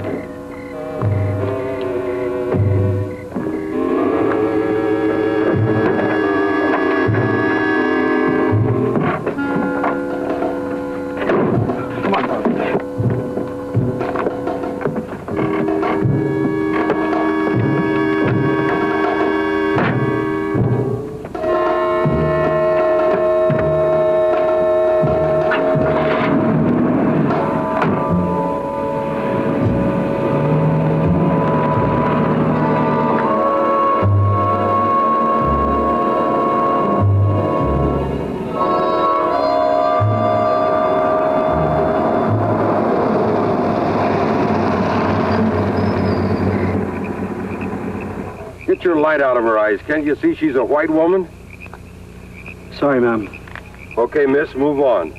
Come on, Barnaby. Get your light out of her eyes. Can't you see she's a white woman? Sorry, ma'am. Okay, miss, move on.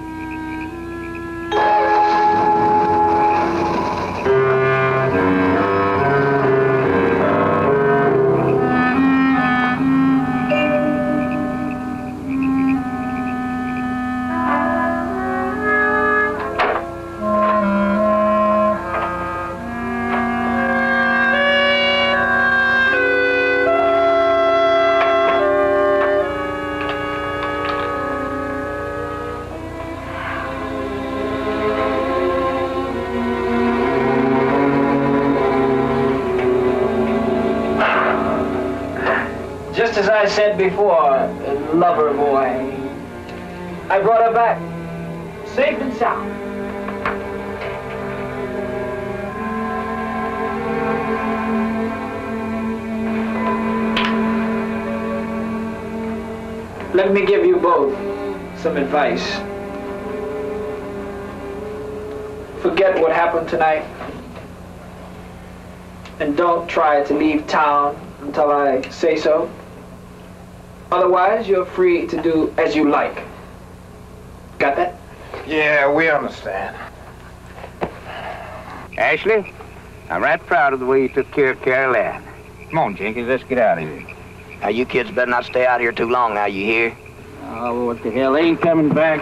Just as I said before, lover boy, I brought her back, safe and sound. Let me give you both some advice. Forget what happened tonight, and don't try to leave town until I say so. Otherwise, you're free to do as you like. Got that? Yeah, we understand. Ashley, I'm right proud of the way you took care of Caroline. Come on, Jenkins, let's get out of here. Now, you kids better not stay out here too long now, you hear? Oh, what the hell, they ain't coming back.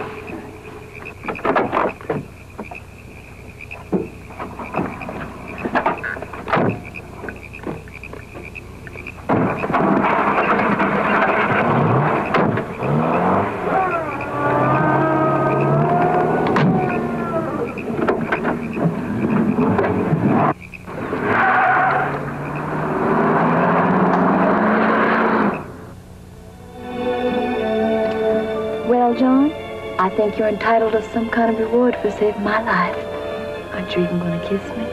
John, I think you're entitled to some kind of reward for saving my life. Aren't you even going to kiss me?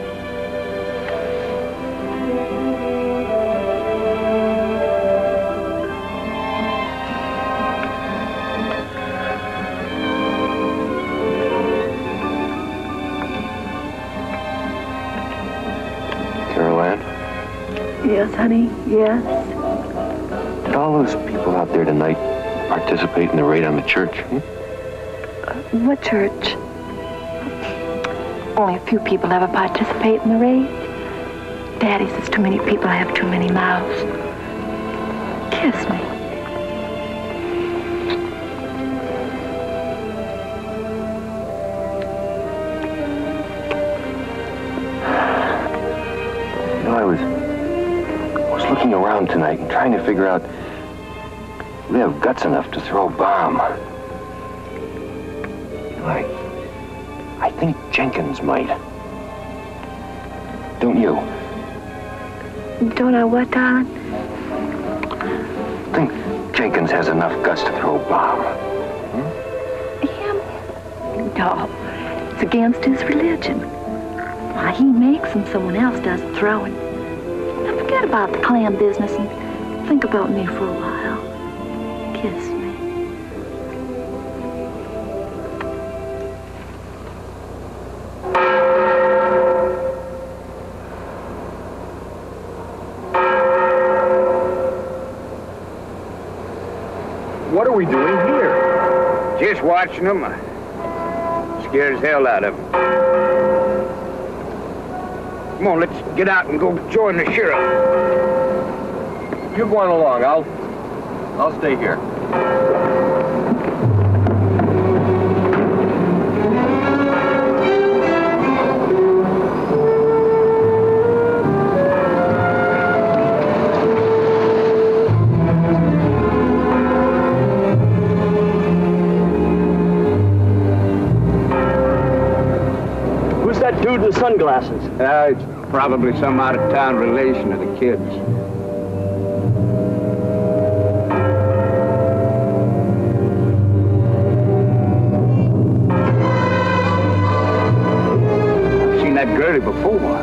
Caroline? Yes, honey, yes. Did all those people out there tonight participate in the raid on the church? Hmm? Uh, what church? Only a few people ever participate in the raid. Daddy says too many people have too many mouths. Kiss me. You know, I was, I was looking around tonight and trying to figure out if we have guts enough to throw a bomb. You know, I, I think Jenkins might. Don't you? Don't I what, darling? I think Jenkins has enough guts to throw a bomb. Him? No. It's against his religion. Why, he makes them, someone else does the throwing. Now forget about the clan business and think about me for a while. Kiss me. What are we doing here? Just watching them. Scared as hell out of them. Come on, let's get out and go join the sheriff. You're going along. I'll, I'll stay here. Dude with sunglasses. Uh, it's probably some out-of-town relation of the kids. I've seen that girlie before.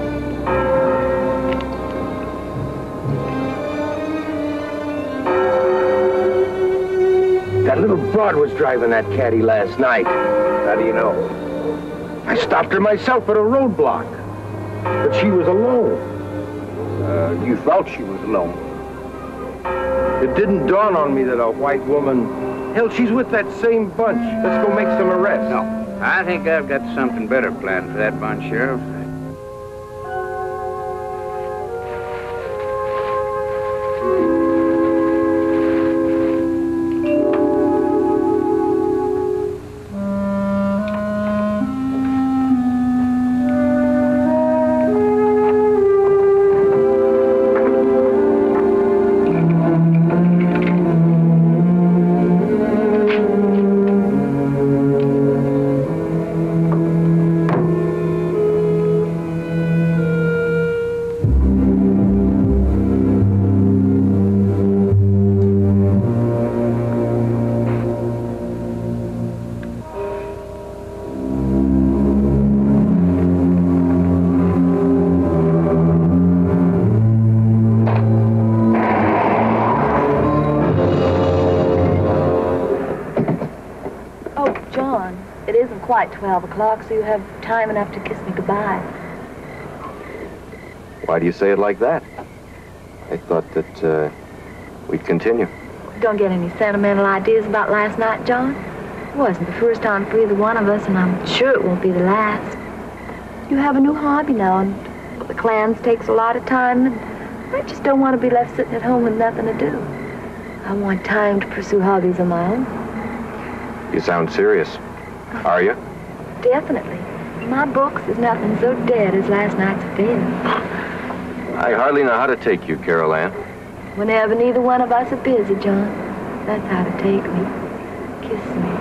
That little broad was driving that caddy last night. How do you know? I stopped her myself at a roadblock, but she was alone. Uh, you thought she was alone. It didn't dawn on me that a white woman... Hell, she's with that same bunch. Let's go make some arrests. No, I think I've got something better planned for that bunch, Sheriff. Quite twelve o'clock, so you have time enough to kiss me goodbye. Why do you say it like that? I thought that uh, we'd continue. Don't get any sentimental ideas about last night, John. It wasn't the first time for either one of us, and I'm sure it won't be the last. You have a new hobby now, and the clans takes a lot of time, and I just don't want to be left sitting at home with nothing to do. I want time to pursue hobbies of my own. You sound serious. Are you? Definitely. My books is nothing so dead as last night's affair. I hardly know how to take you, Carol Ann. Whenever neither one of us are busy, John, that's how to take me. Kiss me.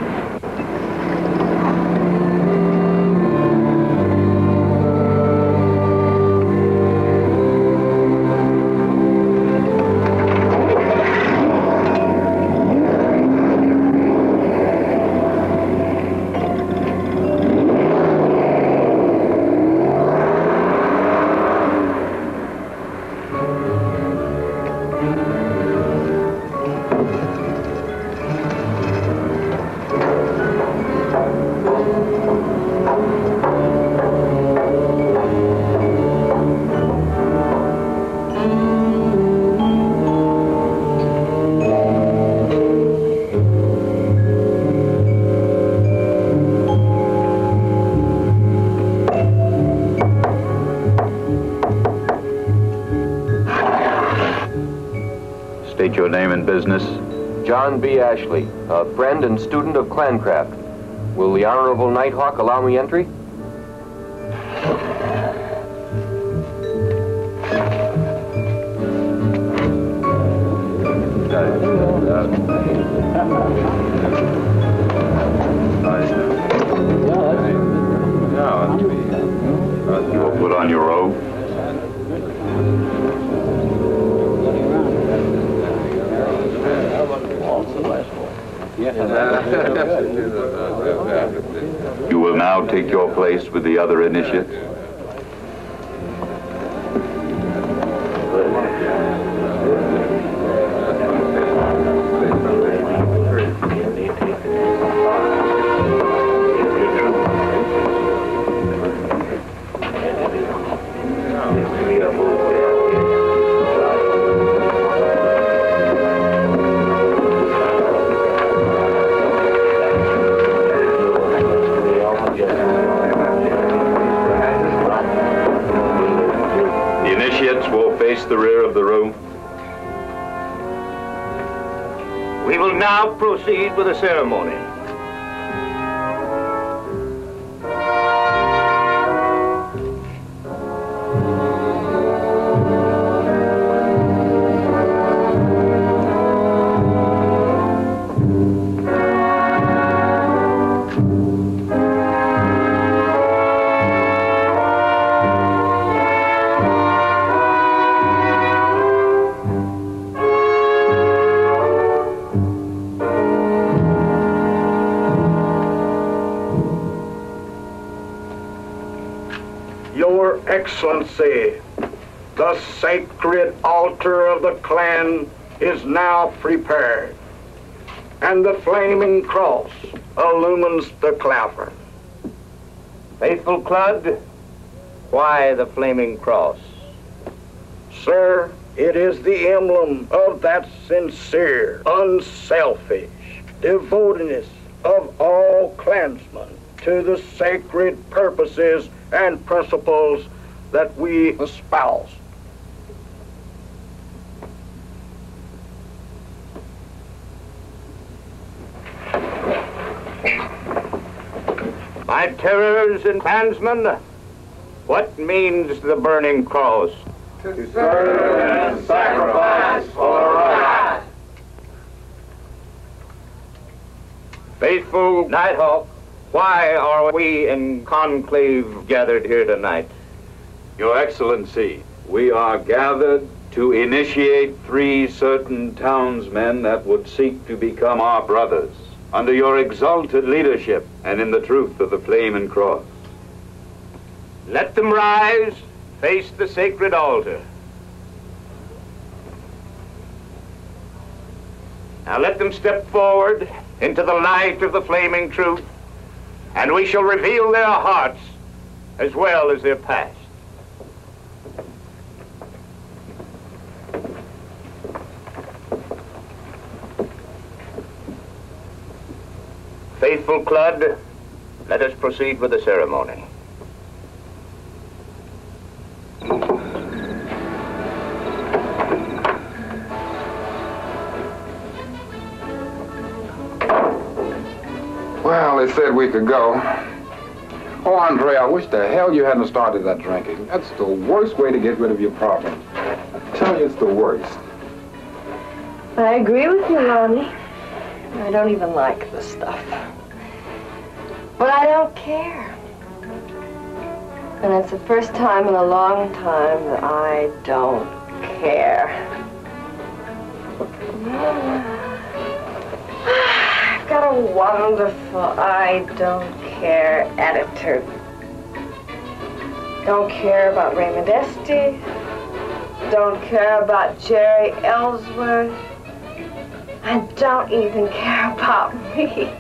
State your name and business. John B. Ashley, a friend and student of Clancraft. Will the Honorable Nighthawk allow me entry? You will put on your robe. You will now take your place with the other initiates. The rear of the room. We will now proceed with the ceremony. Excellency, the sacred altar of the clan is now prepared, and the flaming cross illumines the cavern. Faithful Clud, why the flaming cross? Sir, it is the emblem of that sincere, unselfish devotedness of all clansmen to the sacred purposes and principles that we espouse. My terrors and clansmen, what means the burning cross? To serve and sacrifice for right. Faithful Nighthawk, why are we in conclave gathered here tonight? Your Excellency, we are gathered to initiate three certain townsmen that would seek to become our brothers, under your exalted leadership and in the truth of the flame and cross. Let them rise, face the sacred altar. Now let them step forward into the light of the flaming truth, and we shall reveal their hearts as well as their past. Faithful Clud, let us proceed with the ceremony. Well, they said we could go. Oh, Andre, I wish the hell you hadn't started that drinking. That's the worst way to get rid of your problem. I tell you, it's the worst. I agree with you, Lonnie. I don't even like this stuff. But I don't care. And it's the first time in a long time that I don't care. I've got a wonderful I don't care attitude. Don't care about Raymond Esty. Don't care about Jerry Ellsworth. I don't even care about me.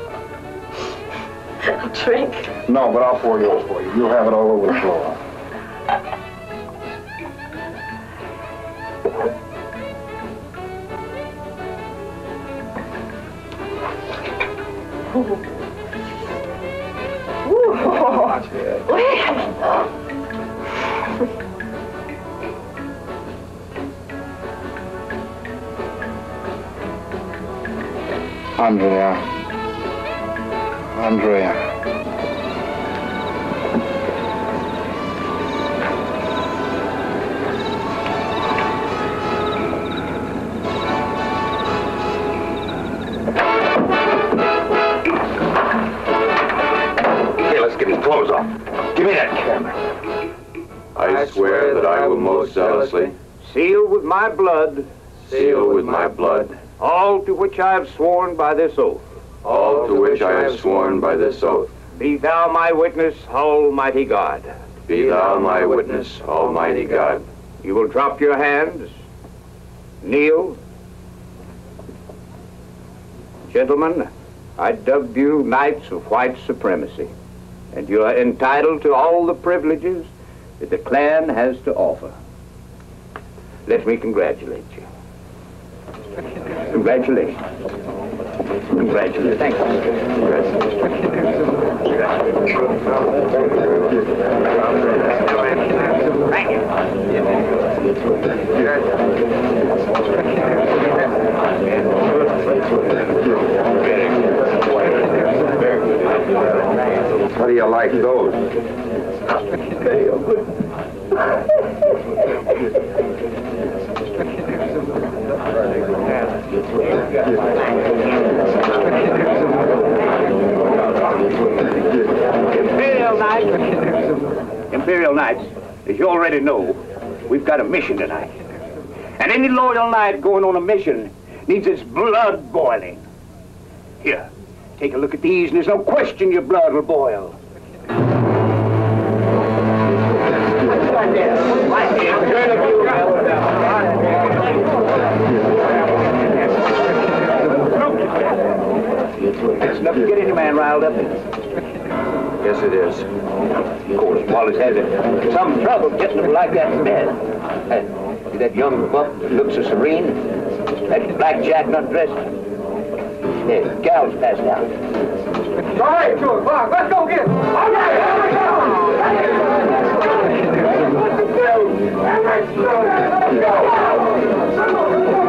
A drink? No, but I'll pour yours for you. You'll have it all over the floor. Andrea. Andrea. Let's get his clothes off. Give me that camera. I swear that I will most zealously seal with my blood, seal with my blood all to which I have sworn by this oath. all to which I have sworn by this oath. Be thou my witness, Almighty God. Be thou my witness, Almighty God. You will drop your hands, kneel. Gentlemen, I dubbed you Knights of White Supremacy, and you are entitled to all the privileges that the Klan has to offer. Let me congratulate you. Congratulations. Congratulations. Thank you. Thank you. How do you like those? Imperial Knights, Imperial Knights, as you already know, we've got a mission tonight. And any loyal knight going on a mission needs its blood boiling. Here, take a look at these, and there's no question your blood will boil. That's enough to get any man riled up. Yes, it is. Of course, Wallace has it. Some trouble getting them like that in bed. Uh, see that young buck that looks so serene? That blackjack not dressed? Yeah, gal's passed out. All right, two o'clock. Let's go get him. All right, here we go. Let's go.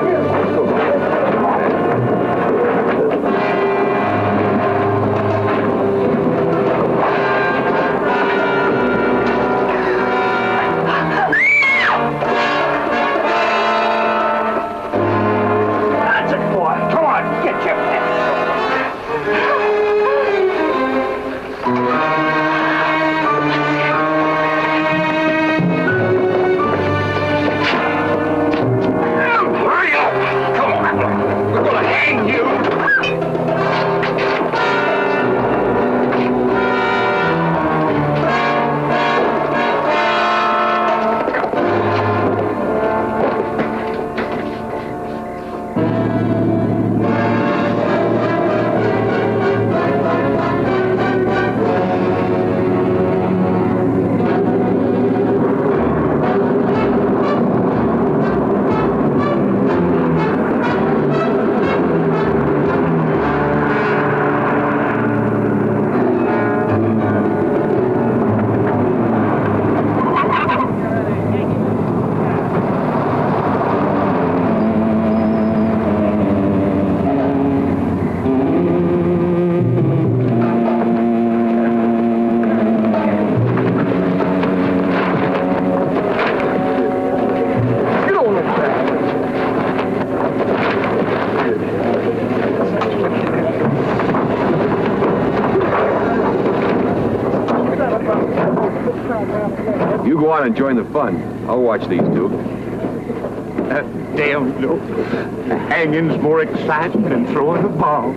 You go on and join the fun. I'll watch these two. Uh, damn no. Hanging's more exciting than throwing a bomb.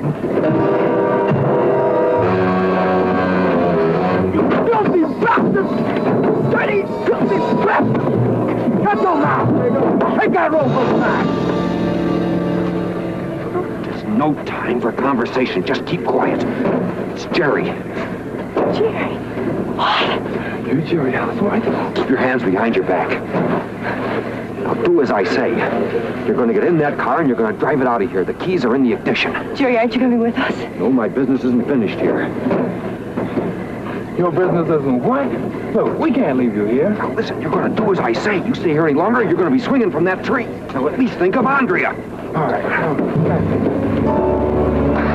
You filthy bastards! Dirty, filthy bastards! Shut your mouth! Take that rope from the back! There's no time for conversation. Just keep quiet. It's Jerry. Jerry. What? You, Jerry Ellsworth? Keep your hands behind your back. Now do as I say. You're going to get in that car and you're going to drive it out of here. The keys are in the ignition. Jerry, aren't you going to be with us? No, my business isn't finished here. Your business isn't what? Look, we can't leave you here. Now listen, you're going to do as I say. You stay here any longer, you're going to be swinging from that tree. Now at least think of Andrea. All right.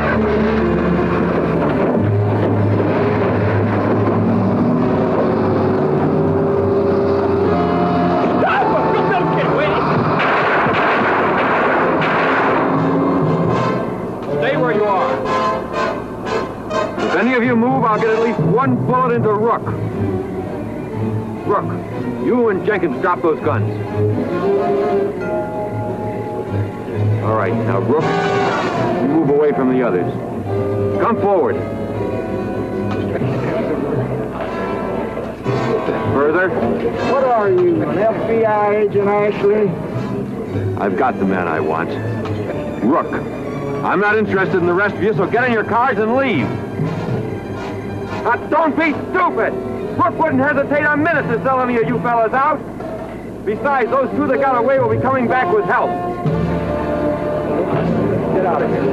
one bullet into Rook. Rook, you and Jenkins drop those guns. All right, now Rook, you move away from the others. Come forward. Further. What are you, an F B I agent, Ashley? I've got the man I want. Rook, I'm not interested in the rest of you, so get in your cars and leave. Now, don't be stupid! Rook wouldn't hesitate a minute to sell any of you fellas out. Besides, those two that got away will be coming back with help. Get out of here.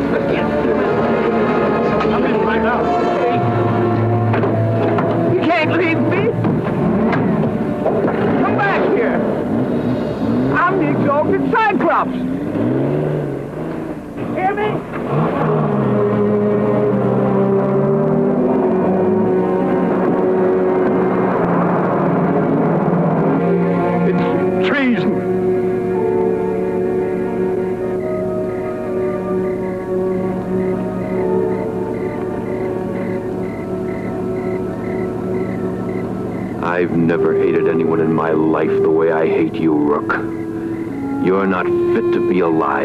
I'm in right now. You can't leave me. Come back here. I'm the exalted Cyclops. Hear me? It's treason. I've never hated anyone in my life the way I hate you, Rook. You're not fit to be alive.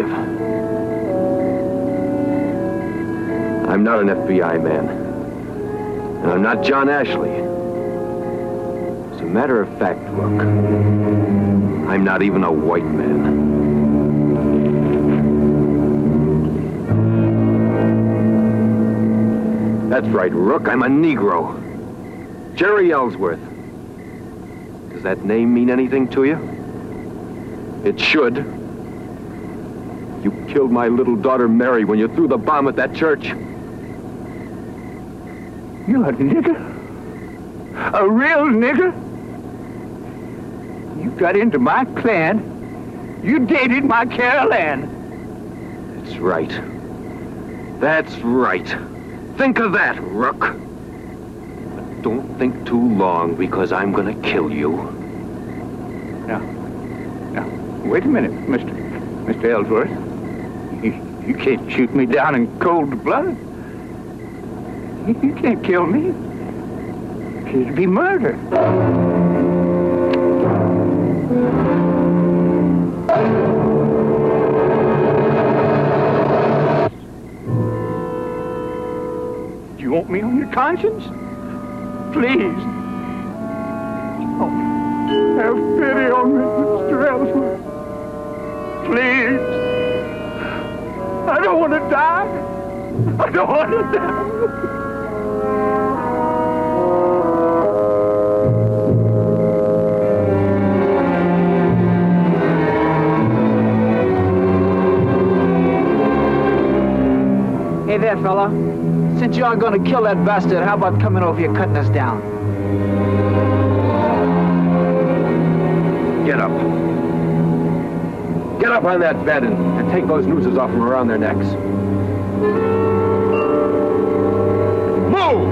I'm not an F B I man. And I'm not John Ashley. As a matter of fact, Rook, I'm not even a white man. That's right, Rook, I'm a Negro. Jerry Ellsworth. Does that name mean anything to you? It should. You killed my little daughter Mary when you threw the bomb at that church. You a nigger? A real nigger? You got into my clan. You dated my Carol Ann. That's right. That's right. Think of that, Rook. But don't think too long, because I'm gonna kill you. Now, now, wait a minute, Mister Mister Ellsworth. You, you can't shoot me down in cold blood. You, you can't kill me. It'd be murder. Do you want me on your conscience? Please. Oh, have pity on me, Mister Ellsworth. Please. I don't want to die. I don't want to die. Hey there, fella. Since you're gonna kill that bastard, how about coming over here cutting us down? Get up. Get up on that bed and, and take those nooses off from around their necks. Move!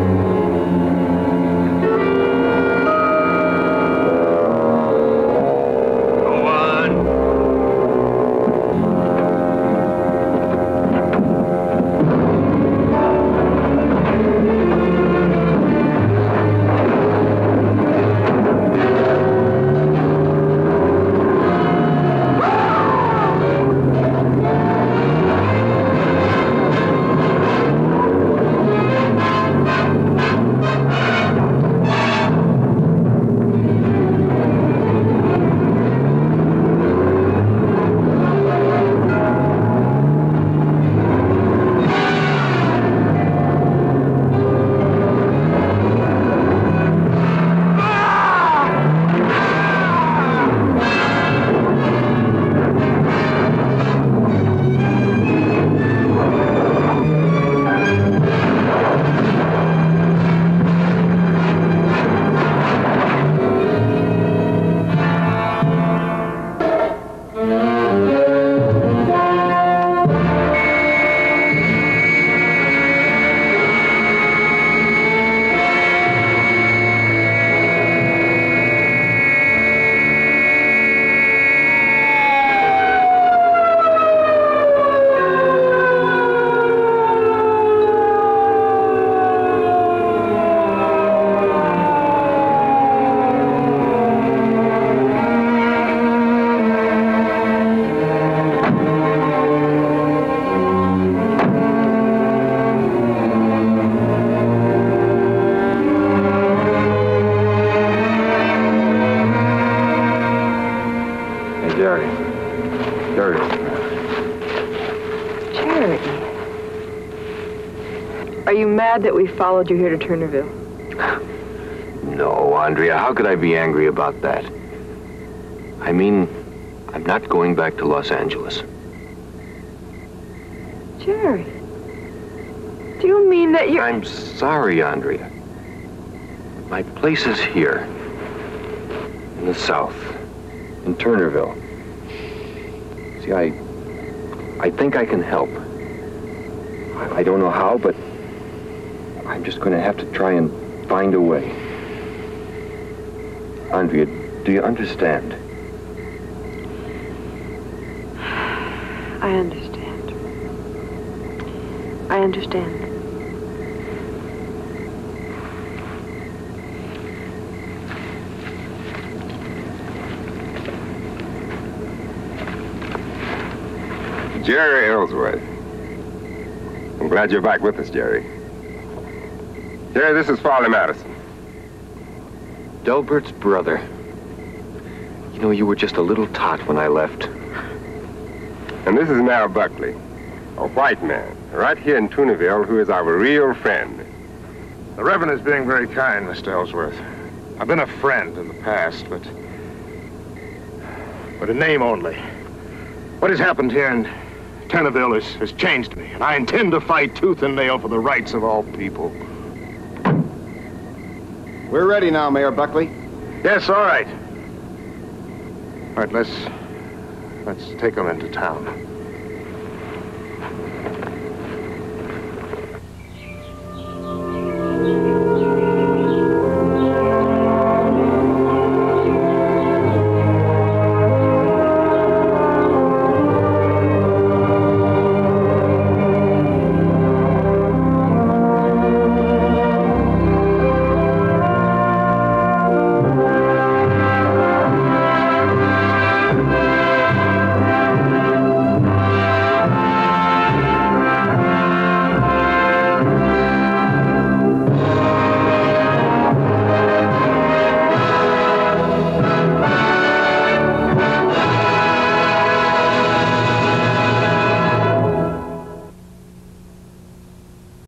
Charity. Charity. Are you mad that we followed you here to Turnerville? No, Andrea, how could I be angry about that? I mean, I'm not going back to Los Angeles. Jerry, do you mean that you're... I'm sorry, Andrea. My place is here. In the South. In Turnerville. See, I... I think I can help. I, I don't know how, but I'm just going to have to try and find a way. Andrea, do you understand? I understand. I understand. Jerry Ellsworth. I'm glad you're back with us, Jerry. Jerry, this is Farley Madison. Delbert's brother. You know, you were just a little tot when I left. And this is Mal Buckley, a white man, right here in Turnerville, who is our real friend. The Reverend is being very kind, Mister Ellsworth. I've been a friend in the past, but... but a name only. What has happened here in Turnerville has, has changed me, and I intend to fight tooth and nail for the rights of all people. We're ready now, Mayor Buckley. Yes, all right. All right, let's... let's take them into town.